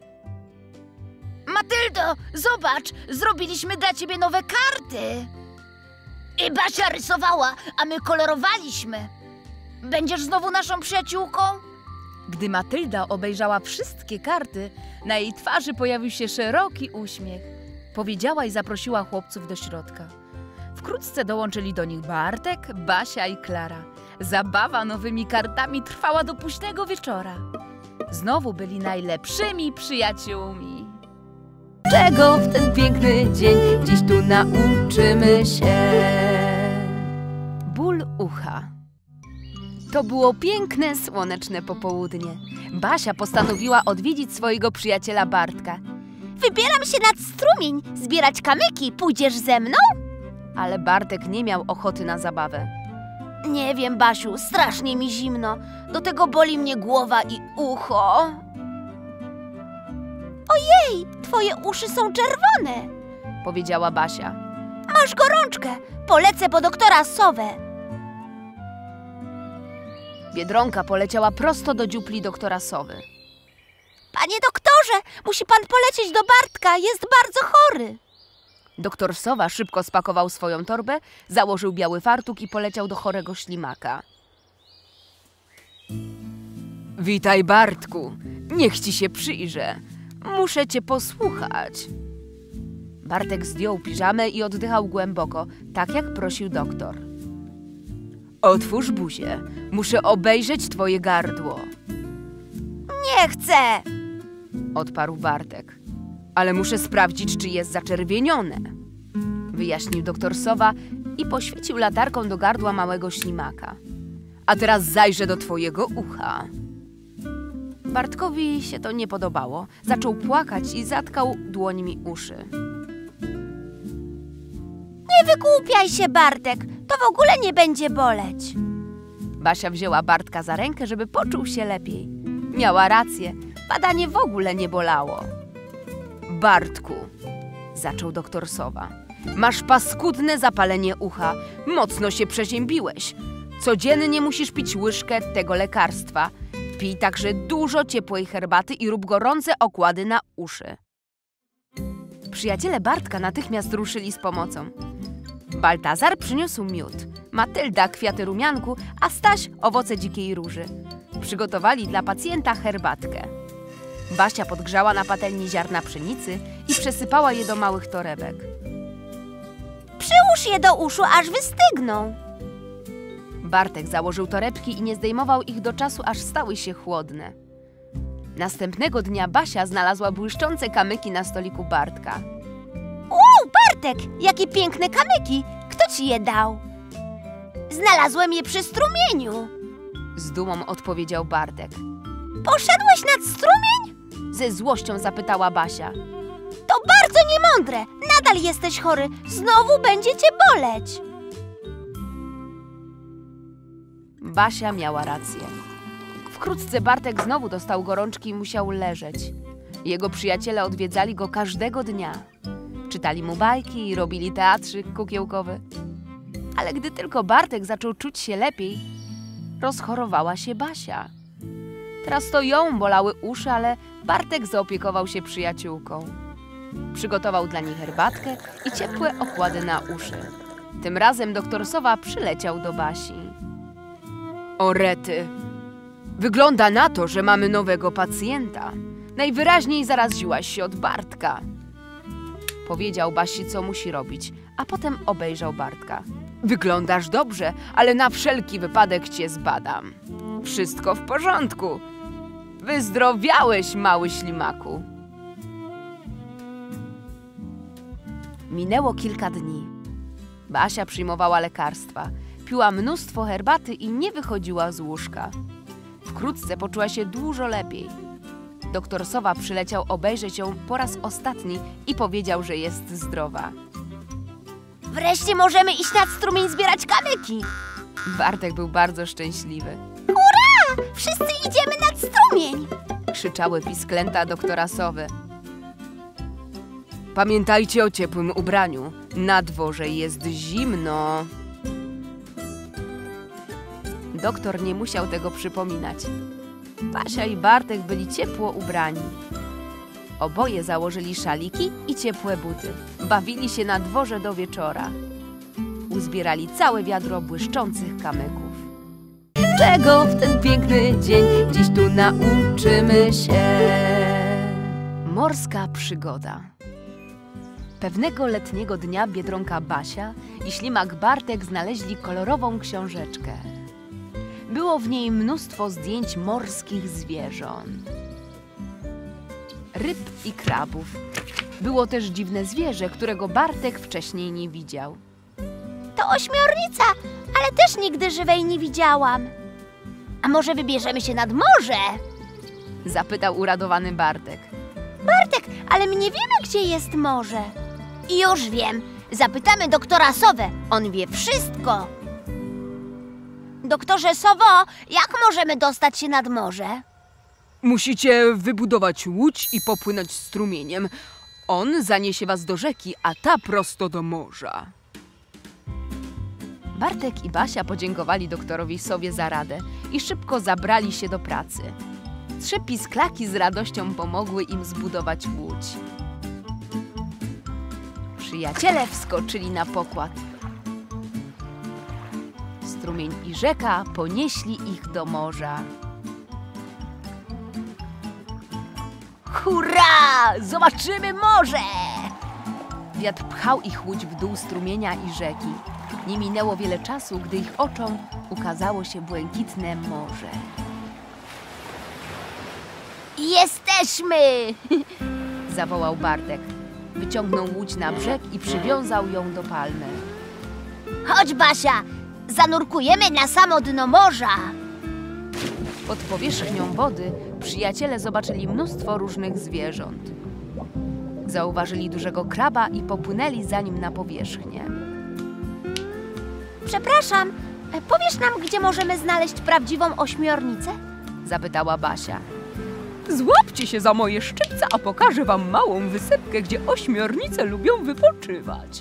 Matyldo, zobacz, zrobiliśmy dla ciebie nowe karty. I Basia rysowała, a my kolorowaliśmy. Będziesz znowu naszą przyjaciółką? Gdy Matylda obejrzała wszystkie karty, na jej twarzy pojawił się szeroki uśmiech. Powiedziała i zaprosiła chłopców do środka. Wkrótce dołączyli do nich Bartek, Basia i Klara. Zabawa nowymi kartami trwała do późnego wieczora. Znowu byli najlepszymi przyjaciółmi. Czego w ten piękny dzień dziś tu nauczymy się? Ból ucha. To było piękne, słoneczne popołudnie. Basia postanowiła odwiedzić swojego przyjaciela Bartka. Wybieram się nad strumień, zbierać kamyki. Pójdziesz ze mną? Ale Bartek nie miał ochoty na zabawę. Nie wiem, Basiu, strasznie mi zimno. Do tego boli mnie głowa i ucho. Ojej, twoje uszy są czerwone. Powiedziała Basia. Masz gorączkę. Polecę po doktora Sowę. Biedronka poleciała prosto do dziupli doktora Sowy. Panie doktorze, musi pan polecieć do Bartka. Jest bardzo chory. Doktor Sowa szybko spakował swoją torbę, założył biały fartuk i poleciał do chorego ślimaka. Witaj, Bartku. Niech ci się przyjrzę. Muszę cię posłuchać. Bartek zdjął piżamę i oddychał głęboko, tak jak prosił doktor. Otwórz buzię. Muszę obejrzeć twoje gardło. Nie chcę. Odparł Bartek. Ale muszę sprawdzić, czy jest zaczerwienione. Wyjaśnił doktor Sowa i poświecił latarką do gardła małego ślimaka. A teraz zajrzę do twojego ucha. Bartkowi się to nie podobało. Zaczął płakać i zatkał dłońmi uszy. Nie wygłupiaj się, Bartek. To w ogóle nie będzie boleć. Basia wzięła Bartka za rękę, żeby poczuł się lepiej. Miała rację. Badanie w ogóle nie bolało. Bartku, zaczął doktor Sowa, masz paskudne zapalenie ucha. Mocno się przeziębiłeś. Codziennie musisz pić łyżkę tego lekarstwa. Pij także dużo ciepłej herbaty i rób gorące okłady na uszy. Przyjaciele Bartka natychmiast ruszyli z pomocą. Baltazar przyniósł miód, Matylda kwiaty rumianku, a Staś owoce dzikiej róży. Przygotowali dla pacjenta herbatkę. Basia podgrzała na patelni ziarna pszenicy i przesypała je do małych torebek. Przyłóż je do uszu, aż wystygną. Bartek założył torebki i nie zdejmował ich do czasu, aż stały się chłodne. Następnego dnia Basia znalazła błyszczące kamyki na stoliku Bartka. Wow, Bartek, jakie piękne kamyki. Kto ci je dał? Znalazłem je przy strumieniu. Z dumą odpowiedział Bartek. Poszedłeś nad strumień? Ze złością zapytała Basia. To bardzo niemądre. Nadal jesteś chory. Znowu będzie cię boleć. Basia miała rację. Wkrótce Bartek znowu dostał gorączki i musiał leżeć. Jego przyjaciele odwiedzali go każdego dnia. Czytali mu bajki i robili teatrzyk kukiełkowy. Ale gdy tylko Bartek zaczął czuć się lepiej, rozchorowała się Basia. Teraz to ją bolały uszy, ale Bartek zaopiekował się przyjaciółką. Przygotował dla niej herbatkę i ciepłe okłady na uszy. Tym razem doktor Sowa przyleciał do Basi. O rety! Wygląda na to, że mamy nowego pacjenta. Najwyraźniej zaraziłaś się od Bartka. Powiedział Basi, co musi robić, a potem obejrzał Bartka. Wyglądasz dobrze, ale na wszelki wypadek cię zbadam. Wszystko w porządku. Wyzdrowiałeś, mały ślimaku. Minęło kilka dni. Basia przyjmowała lekarstwa, piła mnóstwo herbaty i nie wychodziła z łóżka. Wkrótce poczuła się dużo lepiej. Doktor Sowa przyleciał obejrzeć ją po raz ostatni i powiedział, że jest zdrowa. Wreszcie możemy iść nad strumień zbierać kamyki. Bartek był bardzo szczęśliwy. Ura! Wszyscy idziemy nad strumień. Krzyczały pisklęta doktora Sowy. Pamiętajcie o ciepłym ubraniu. Na dworze jest zimno. Doktor nie musiał tego przypominać. Basia i Bartek byli ciepło ubrani. Oboje założyli szaliki i ciepłe buty. Bawili się na dworze do wieczora. Uzbierali całe wiadro błyszczących kamyków. Czego w ten piękny dzień dziś tu nauczymy się? Morska przygoda. Pewnego letniego dnia Biedronka Basia i ślimak Bartek znaleźli kolorową książeczkę. Było w niej mnóstwo zdjęć morskich zwierząt, ryb i krabów. Było też dziwne zwierzę, którego Bartek wcześniej nie widział. To ośmiornica, ale też nigdy żywej nie widziałam. A może wybierzemy się nad morze? Zapytał uradowany Bartek. Bartek, ale my nie wiemy, gdzie jest morze. Już wiem. Zapytamy doktora Sowę. On wie wszystko. Doktorze Sowo, jak możemy dostać się nad morze? Musicie wybudować łódź i popłynąć strumieniem. On zaniesie was do rzeki, a ta prosto do morza. Bartek i Basia podziękowali doktorowi Sowie za radę i szybko zabrali się do pracy. Trzy pisklaki z radością pomogły im zbudować łódź. Przyjaciele wskoczyli na pokład. Strumień i rzeka ponieśli ich do morza. Hurra! Zobaczymy morze! Wiatr pchał ich łódź w dół strumienia i rzeki. Nie minęło wiele czasu, gdy ich oczom ukazało się błękitne morze. Jesteśmy! Zawołał Bartek. Wyciągnął łódź na brzeg i przywiązał ją do palmy. Chodź, Basia! Zanurkujemy na samo dno morza! Pod powierzchnią wody przyjaciele zobaczyli mnóstwo różnych zwierząt. Zauważyli dużego kraba i popłynęli za nim na powierzchnię. Przepraszam, powiesz nam, gdzie możemy znaleźć prawdziwą ośmiornicę? Zapytała Basia. Złapcie się za moje szczypce, a pokażę wam małą wysepkę, gdzie ośmiornice lubią wypoczywać.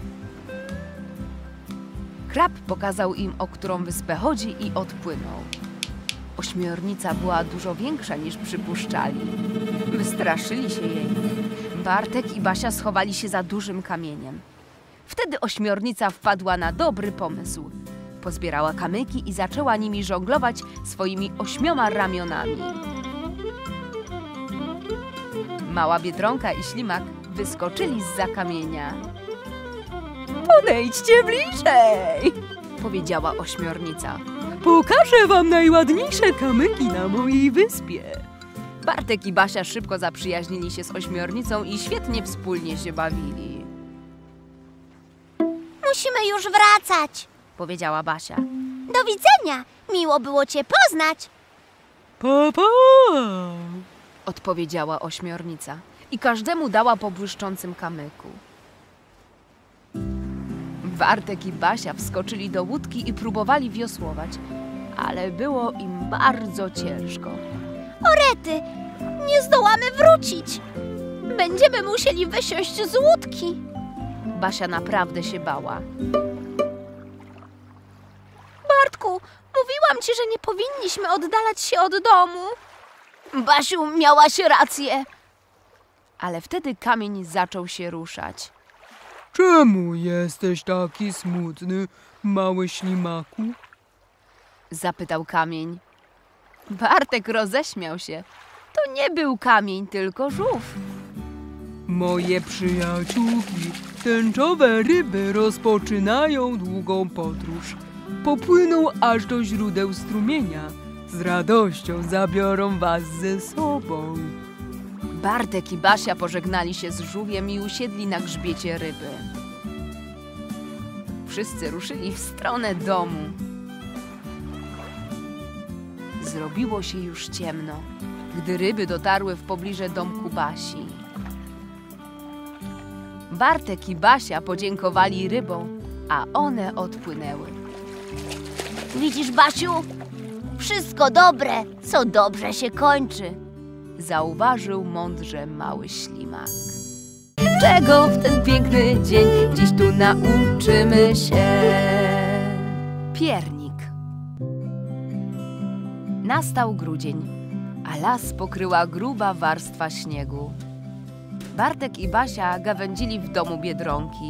Krab pokazał im, o którą wyspę chodzi i odpłynął. Ośmiornica była dużo większa niż przypuszczali. Wystraszyli się jej. Bartek i Basia schowali się za dużym kamieniem. Wtedy ośmiornica wpadła na dobry pomysł. Pozbierała kamyki i zaczęła nimi żonglować swoimi ośmioma ramionami. Mała Biedronka i ślimak wyskoczyli zza kamienia. Podejdźcie bliżej! Powiedziała ośmiornica. Pokażę wam najładniejsze kamyki na mojej wyspie. Bartek i Basia szybko zaprzyjaźnili się z ośmiornicą i świetnie wspólnie się bawili. Musimy już wracać. Powiedziała Basia. Do widzenia. Miło było cię poznać. Pa, pa! Odpowiedziała ośmiornica i każdemu dała po błyszczącym kamyku. Bartek i Basia wskoczyli do łódki i próbowali wiosłować, ale było im bardzo ciężko. Orety, nie zdołamy wrócić. Będziemy musieli wysiąść z łódki. Basia naprawdę się bała. Bartku, mówiłam ci, że nie powinniśmy oddalać się od domu. Basiu, miałaś rację. Ale wtedy kamień zaczął się ruszać. Czemu jesteś taki smutny, mały ślimaku? Zapytał kamień. Bartek roześmiał się. To nie był kamień, tylko żółw. Moje przyjaciółki, tęczowe ryby rozpoczynają długą podróż. Popłyną aż do źródeł strumienia. Z radością zabiorą was ze sobą. Bartek i Basia pożegnali się z żółwiem i usiedli na grzbiecie ryby. Wszyscy ruszyli w stronę domu. Zrobiło się już ciemno, gdy ryby dotarły w pobliże domku Basi. Bartek i Basia podziękowali rybom, a one odpłynęły. Widzisz, Basiu? Wszystko dobre, co dobrze się kończy. Zauważył mądrze mały ślimak. Czego w ten piękny dzień dziś tu nauczymy się? Piernik. Nastał grudzień, a las pokryła gruba warstwa śniegu. Bartek i Basia gawędzili w domu Biedronki.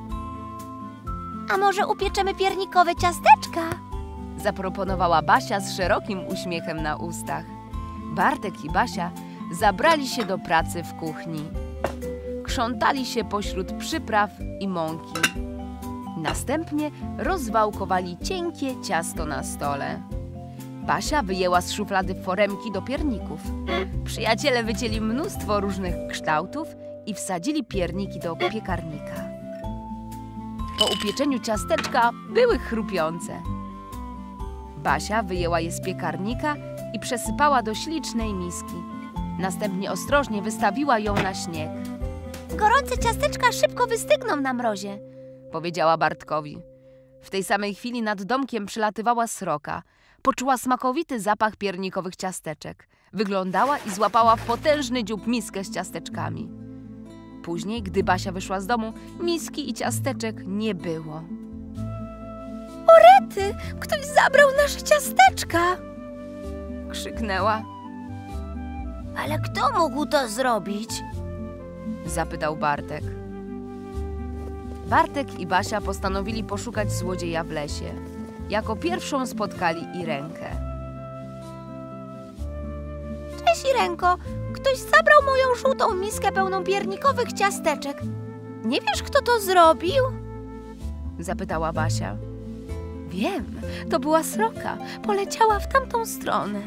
A może upieczemy piernikowe ciasteczka? Zaproponowała Basia z szerokim uśmiechem na ustach. Bartek i Basia zabrali się do pracy w kuchni. krzątali się pośród przypraw i mąki. Następnie rozwałkowali cienkie ciasto na stole. Basia wyjęła z szuflady foremki do pierników. Przyjaciele wycięli mnóstwo różnych kształtów i wsadzili pierniki do piekarnika. Po upieczeniu ciasteczka były chrupiące. Basia wyjęła je z piekarnika i przesypała do ślicznej miski. Następnie ostrożnie wystawiła ją na śnieg. Gorące ciasteczka szybko wystygną na mrozie, Powiedziała Bartkowi. W tej samej chwili nad domkiem przylatywała sroka. Poczuła smakowity zapach piernikowych ciasteczek. Wyglądała i złapała w potężny dziób miskę z ciasteczkami. Później, gdy Basia wyszła z domu, miski i ciasteczek nie było. Ty, ktoś zabrał nasze ciasteczka. Krzyknęła. Ale kto mógł to zrobić? Zapytał Bartek. Bartek i Basia postanowili poszukać złodzieja w lesie. Jako pierwszą spotkali Irenkę. Cześć, Irenko. Ktoś zabrał moją żółtą miskę pełną piernikowych ciasteczek. Nie wiesz, kto to zrobił? Zapytała Basia. Wiem, to była sroka. Poleciała w tamtą stronę.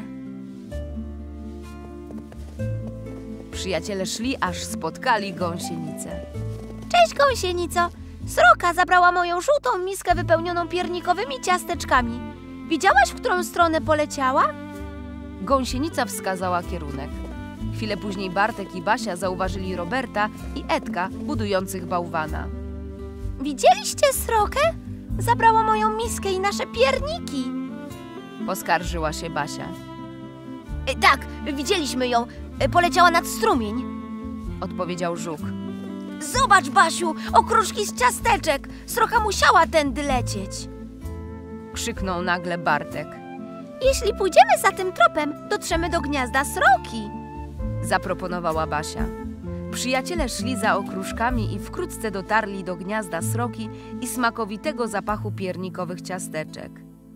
Przyjaciele szli, aż spotkali gąsienicę. Cześć, gąsienico. Sroka zabrała moją żółtą miskę wypełnioną piernikowymi ciasteczkami. Widziałaś, w którą stronę poleciała? Gąsienica wskazała kierunek. Chwilę później Bartek i Basia zauważyli Roberta i Edka budujących bałwana. Widzieliście srokę? Zabrała moją miskę i nasze pierniki. Poskarżyła się Basia. E, tak, widzieliśmy ją. E, poleciała nad strumień. Odpowiedział Żuk. Zobacz, Basiu, okruszki z ciasteczek. Sroka musiała tędy lecieć. Krzyknął nagle Bartek. Jeśli pójdziemy za tym tropem, dotrzemy do gniazda sroki. Zaproponowała Basia. Przyjaciele szli za okruszkami i wkrótce dotarli do gniazda sroki i smakowitego zapachu piernikowych ciasteczek.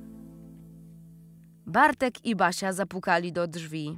Bartek i Basia zapukali do drzwi.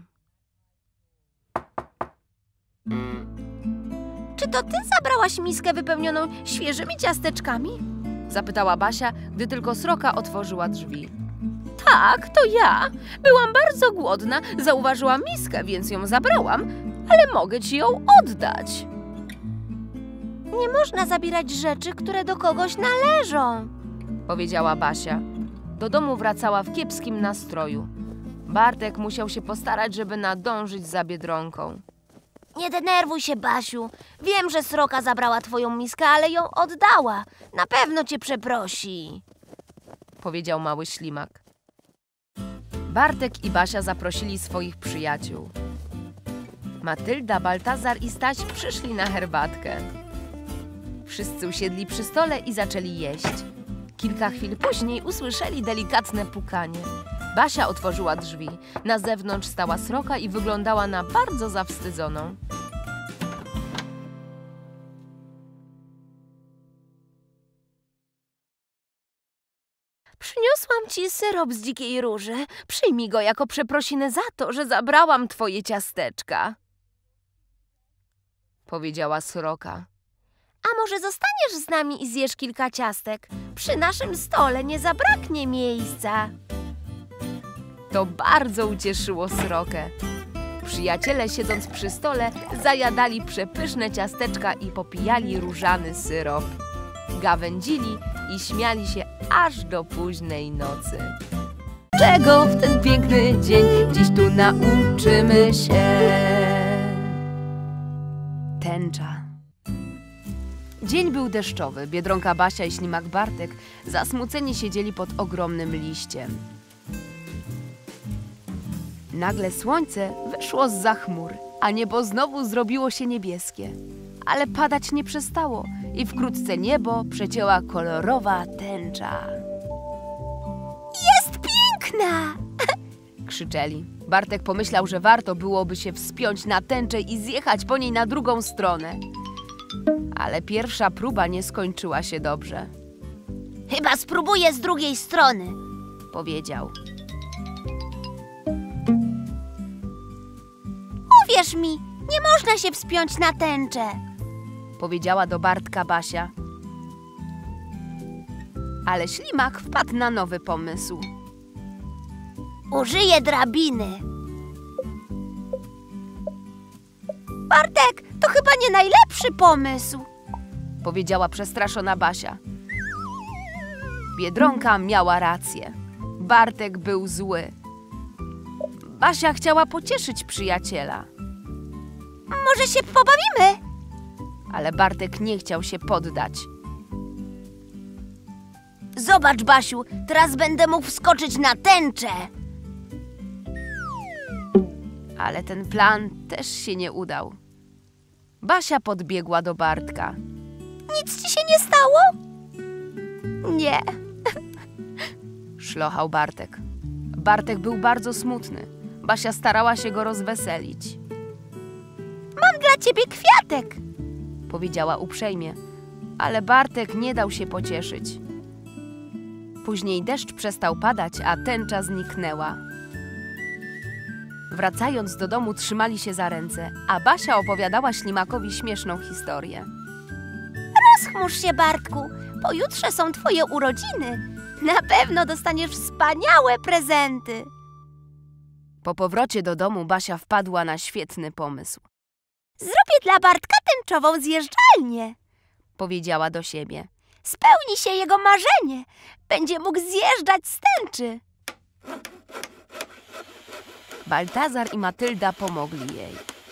Czy to ty zabrałaś miskę wypełnioną świeżymi ciasteczkami? Zapytała Basia, gdy tylko sroka otworzyła drzwi. Tak, to ja. Byłam bardzo głodna, zauważyłam miskę, więc ją zabrałam, ale mogę ci ją oddać. Nie można zabierać rzeczy, które do kogoś należą. Powiedziała Basia. Do domu wracała w kiepskim nastroju. Bartek musiał się postarać, żeby nadążyć za Biedronką. Nie denerwuj się, Basiu. Wiem, że sroka zabrała twoją miskę, ale ją oddała. Na pewno cię przeprosi. Powiedział mały ślimak. Bartek i Basia zaprosili swoich przyjaciół. Matylda, Baltazar i Staś przyszli na herbatkę. Wszyscy usiedli przy stole i zaczęli jeść. Kilka chwil później usłyszeli delikatne pukanie. Basia otworzyła drzwi. Na zewnątrz stała sroka i wyglądała na bardzo zawstydzoną. Przyniosłam ci syrop z dzikiej róży. Przyjmij go jako przeprosiny za to, że zabrałam twoje ciasteczka. Powiedziała sroka. A może zostaniesz z nami i zjesz kilka ciastek? Przy naszym stole nie zabraknie miejsca. To bardzo ucieszyło srokę. Przyjaciele, siedząc przy stole, zajadali przepyszne ciasteczka i popijali różany syrop. Gawędzili i śmiali się aż do późnej nocy. Czego w ten piękny dzień dziś tu nauczymy się? Tęcza. Dzień był deszczowy. Biedronka Basia i ślimak Bartek zasmuceni siedzieli pod ogromnym liściem. Nagle słońce wyszło zza chmur, a niebo znowu zrobiło się niebieskie. Ale padać nie przestało i wkrótce niebo przecięła kolorowa tęcza. Jest piękna! Krzyczeli. Bartek pomyślał, że warto byłoby się wspiąć na tęczę i zjechać po niej na drugą stronę. Ale pierwsza próba nie skończyła się dobrze. Chyba spróbuję z drugiej strony, Powiedział. Uwierz mi, nie można się wspiąć na tęczę. powiedziała do Bartka Basia. Ale Ślimak wpadł na nowy pomysł. Użyję drabiny. Bartek, to chyba nie najlepszy pomysł. Powiedziała przestraszona Basia. Biedronka miała rację. Bartek był zły. Basia chciała pocieszyć przyjaciela, Może się pobawimy? ale Bartek nie chciał się poddać. Zobacz, Basiu, teraz będę mógł wskoczyć na tęczę. Ale ten plan też się nie udał. Basia podbiegła do Bartka. Nic ci się nie stało? Nie. Szlochał Bartek. Bartek był bardzo smutny. Basia starała się go rozweselić. Mam dla ciebie kwiatek. Powiedziała uprzejmie, ale Bartek nie dał się pocieszyć. Później deszcz przestał padać, a tęcza zniknęła. Wracając do domu, trzymali się za ręce, a Basia opowiadała Ślimakowi śmieszną historię. Rozchmurz się, Bartku. Pojutrze są twoje urodziny. Na pewno dostaniesz wspaniałe prezenty. Po powrocie do domu Basia wpadła na świetny pomysł. Zrobię dla Bartka tęczową zjeżdżalnię. Powiedziała do siebie. Spełni się jego marzenie. Będzie mógł zjeżdżać z tęczy. Baltazar i Matylda pomogli jej.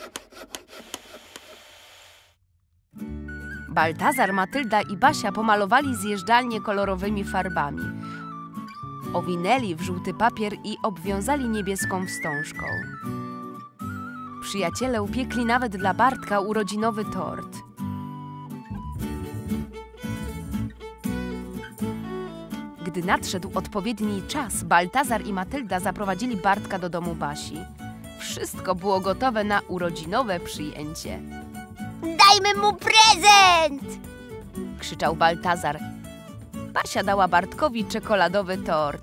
Baltazar, Matylda i Basia pomalowali zjeżdżalnię kolorowymi farbami. Owinęli w żółty papier i obwiązali niebieską wstążką. Przyjaciele upiekli nawet dla Bartka urodzinowy tort. Gdy nadszedł odpowiedni czas, Baltazar i Matylda zaprowadzili Bartka do domu Basi. Wszystko było gotowe na urodzinowe przyjęcie. Dajmy mu prezent! Krzyczał Baltazar. Basia dała Bartkowi czekoladowy tort.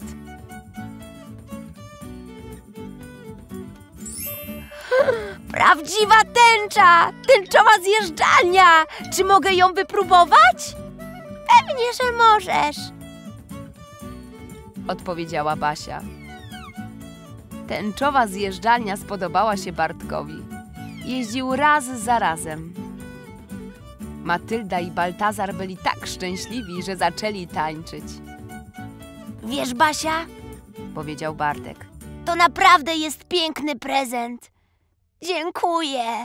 Prawdziwa tęcza! Tęczowa zjeżdżalnia! Czy mogę ją wypróbować? Pewnie, że możesz. Odpowiedziała Basia. Tęczowa zjeżdżalnia spodobała się Bartkowi. Jeździł raz za razem. Matylda i Baltazar byli tak szczęśliwi, że zaczęli tańczyć. Wiesz, Basia, Powiedział Bartek. to naprawdę jest piękny prezent. Dziękuję.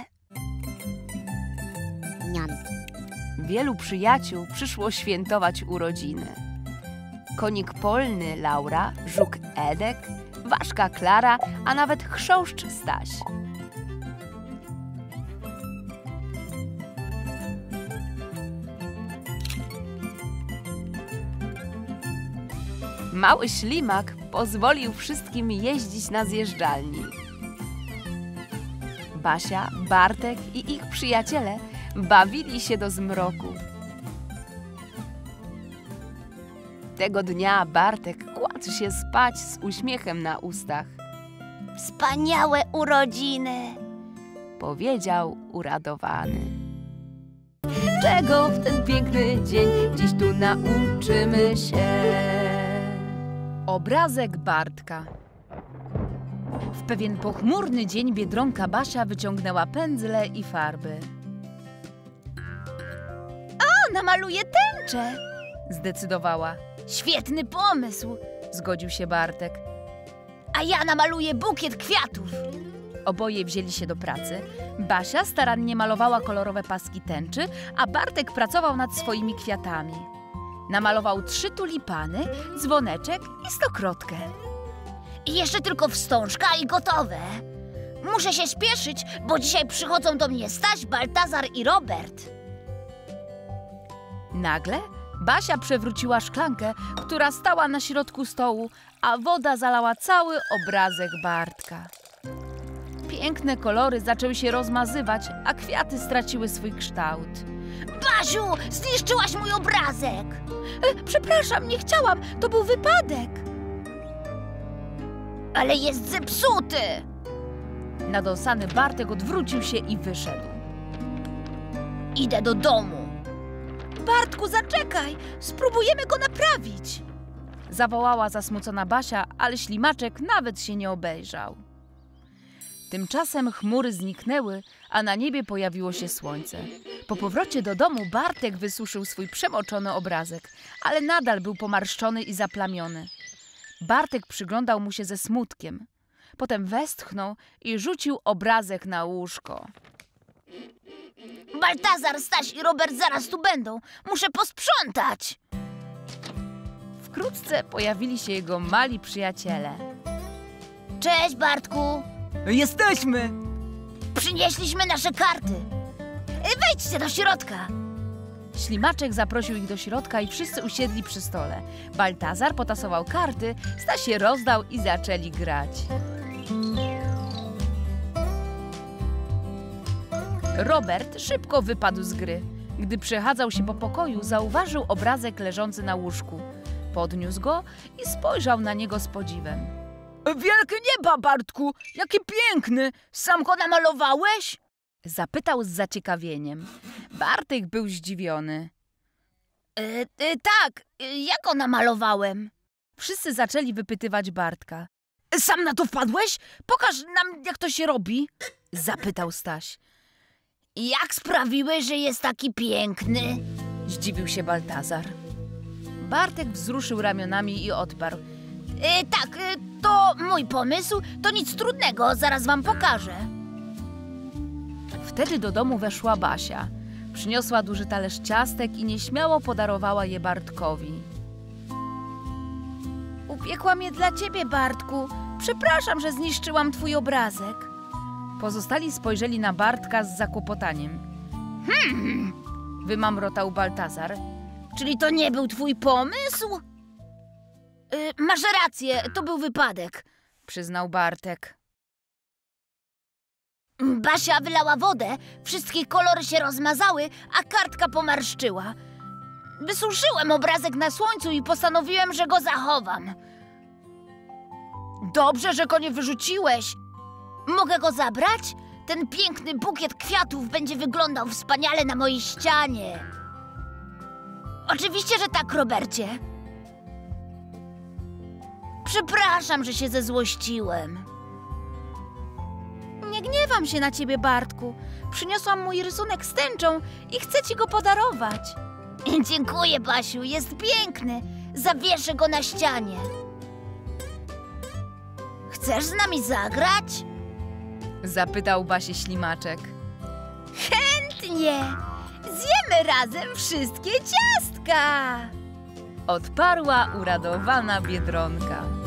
Wielu przyjaciół przyszło świętować urodziny. Konik polny Laura, żuk Edek, ważka Klara, a nawet chrząszcz Staś. Mały Ślimak pozwolił wszystkim jeździć na zjeżdżalni. Basia, Bartek i ich przyjaciele bawili się do zmroku. Tego dnia Bartek kładł się spać z uśmiechem na ustach. Wspaniałe urodziny. Powiedział uradowany. Czego w ten piękny dzień dziś tu nauczymy się? Obrazek Bartka. W pewien pochmurny dzień Biedronka Basia wyciągnęła pędzle i farby. O, namaluję tęczę. Zdecydowała. Świetny pomysł. Zgodził się Bartek. A ja namaluję bukiet kwiatów. Oboje wzięli się do pracy. Basia starannie malowała kolorowe paski tęczy, a Bartek pracował nad swoimi kwiatami. Namalował trzy tulipany, dzwoneczek i stokrotkę. I jeszcze tylko wstążka i gotowe. Muszę się spieszyć, bo dzisiaj przychodzą do mnie Staś, Baltazar i Robert. Nagle Basia przewróciła szklankę, która stała na środku stołu, a woda zalała cały obrazek Bartka. Piękne kolory zaczęły się rozmazywać, a kwiaty straciły swój kształt. Basiu, zniszczyłaś mój obrazek. E, przepraszam, nie chciałam, to był wypadek. Ale jest zepsuty. Nadąsany Bartek odwrócił się i wyszedł. idę do domu. Bartku, zaczekaj! Spróbujemy go naprawić! Zawołała zasmucona Basia, ale ślimaczek nawet się nie obejrzał. Tymczasem chmury zniknęły, a na niebie pojawiło się słońce. Po powrocie do domu Bartek wysuszył swój przemoczony obrazek, ale nadal był pomarszczony i zaplamiony. Bartek przyglądał mu się ze smutkiem. Potem westchnął i rzucił obrazek na łóżko. Baltazar, Staś i Robert zaraz tu będą. Muszę posprzątać. Wkrótce pojawili się jego mali przyjaciele. Cześć, Bartku. Jesteśmy! Przynieśliśmy nasze karty. Wejdźcie do środka. Ślimaczek zaprosił ich do środka i wszyscy usiedli przy stole. Baltazar potasował karty, Staś je rozdał i zaczęli grać. Robert szybko wypadł z gry. Gdy przechadzał się po pokoju, zauważył obrazek leżący na łóżku. Podniósł go i spojrzał na niego z podziwem. Wielkie nieba, Bartku! Jakie piękny! Sam go namalowałeś? Zapytał z zaciekawieniem. Bartek był zdziwiony. E, e, tak, e, ja go namalowałem. Wszyscy zaczęli wypytywać Bartka. Sam na to wpadłeś? Pokaż nam, jak to się robi. Zapytał Staś. Jak sprawiłeś, że jest taki piękny? Zdziwił się Baltazar. Bartek wzruszył ramionami i odparł. E, tak, e, to mój pomysł, to nic trudnego, zaraz wam pokażę. Wtedy do domu weszła Basia. Przyniosła duży talerz ciastek i nieśmiało podarowała je Bartkowi. Upiekłam je dla ciebie, Bartku. Przepraszam, że zniszczyłam twój obrazek. Pozostali spojrzeli na Bartka z zakłopotaniem. Hmm, Wymamrotał Baltazar. czyli to nie był twój pomysł? E, masz rację, to był wypadek. Przyznał Bartek. Basia wylała wodę, wszystkie kolory się rozmazały, a kartka pomarszczyła. Wysuszyłem obrazek na słońcu i postanowiłem, że go zachowam. Dobrze, że go nie wyrzuciłeś. Mogę go zabrać? Ten piękny bukiet kwiatów będzie wyglądał wspaniale na mojej ścianie. Oczywiście, że tak, Robercie. Przepraszam, że się zezłościłem. Nie gniewam się na ciebie, Bartku. Przyniosłam mój rysunek z tęczą i chcę ci go podarować. Dziękuję, Basiu, jest piękny. Zawieszę go na ścianie. Chcesz z nami zagrać? Zapytał Basię ślimaczek. Chętnie. Zjemy razem wszystkie ciastka. Odparła uradowana Biedronka.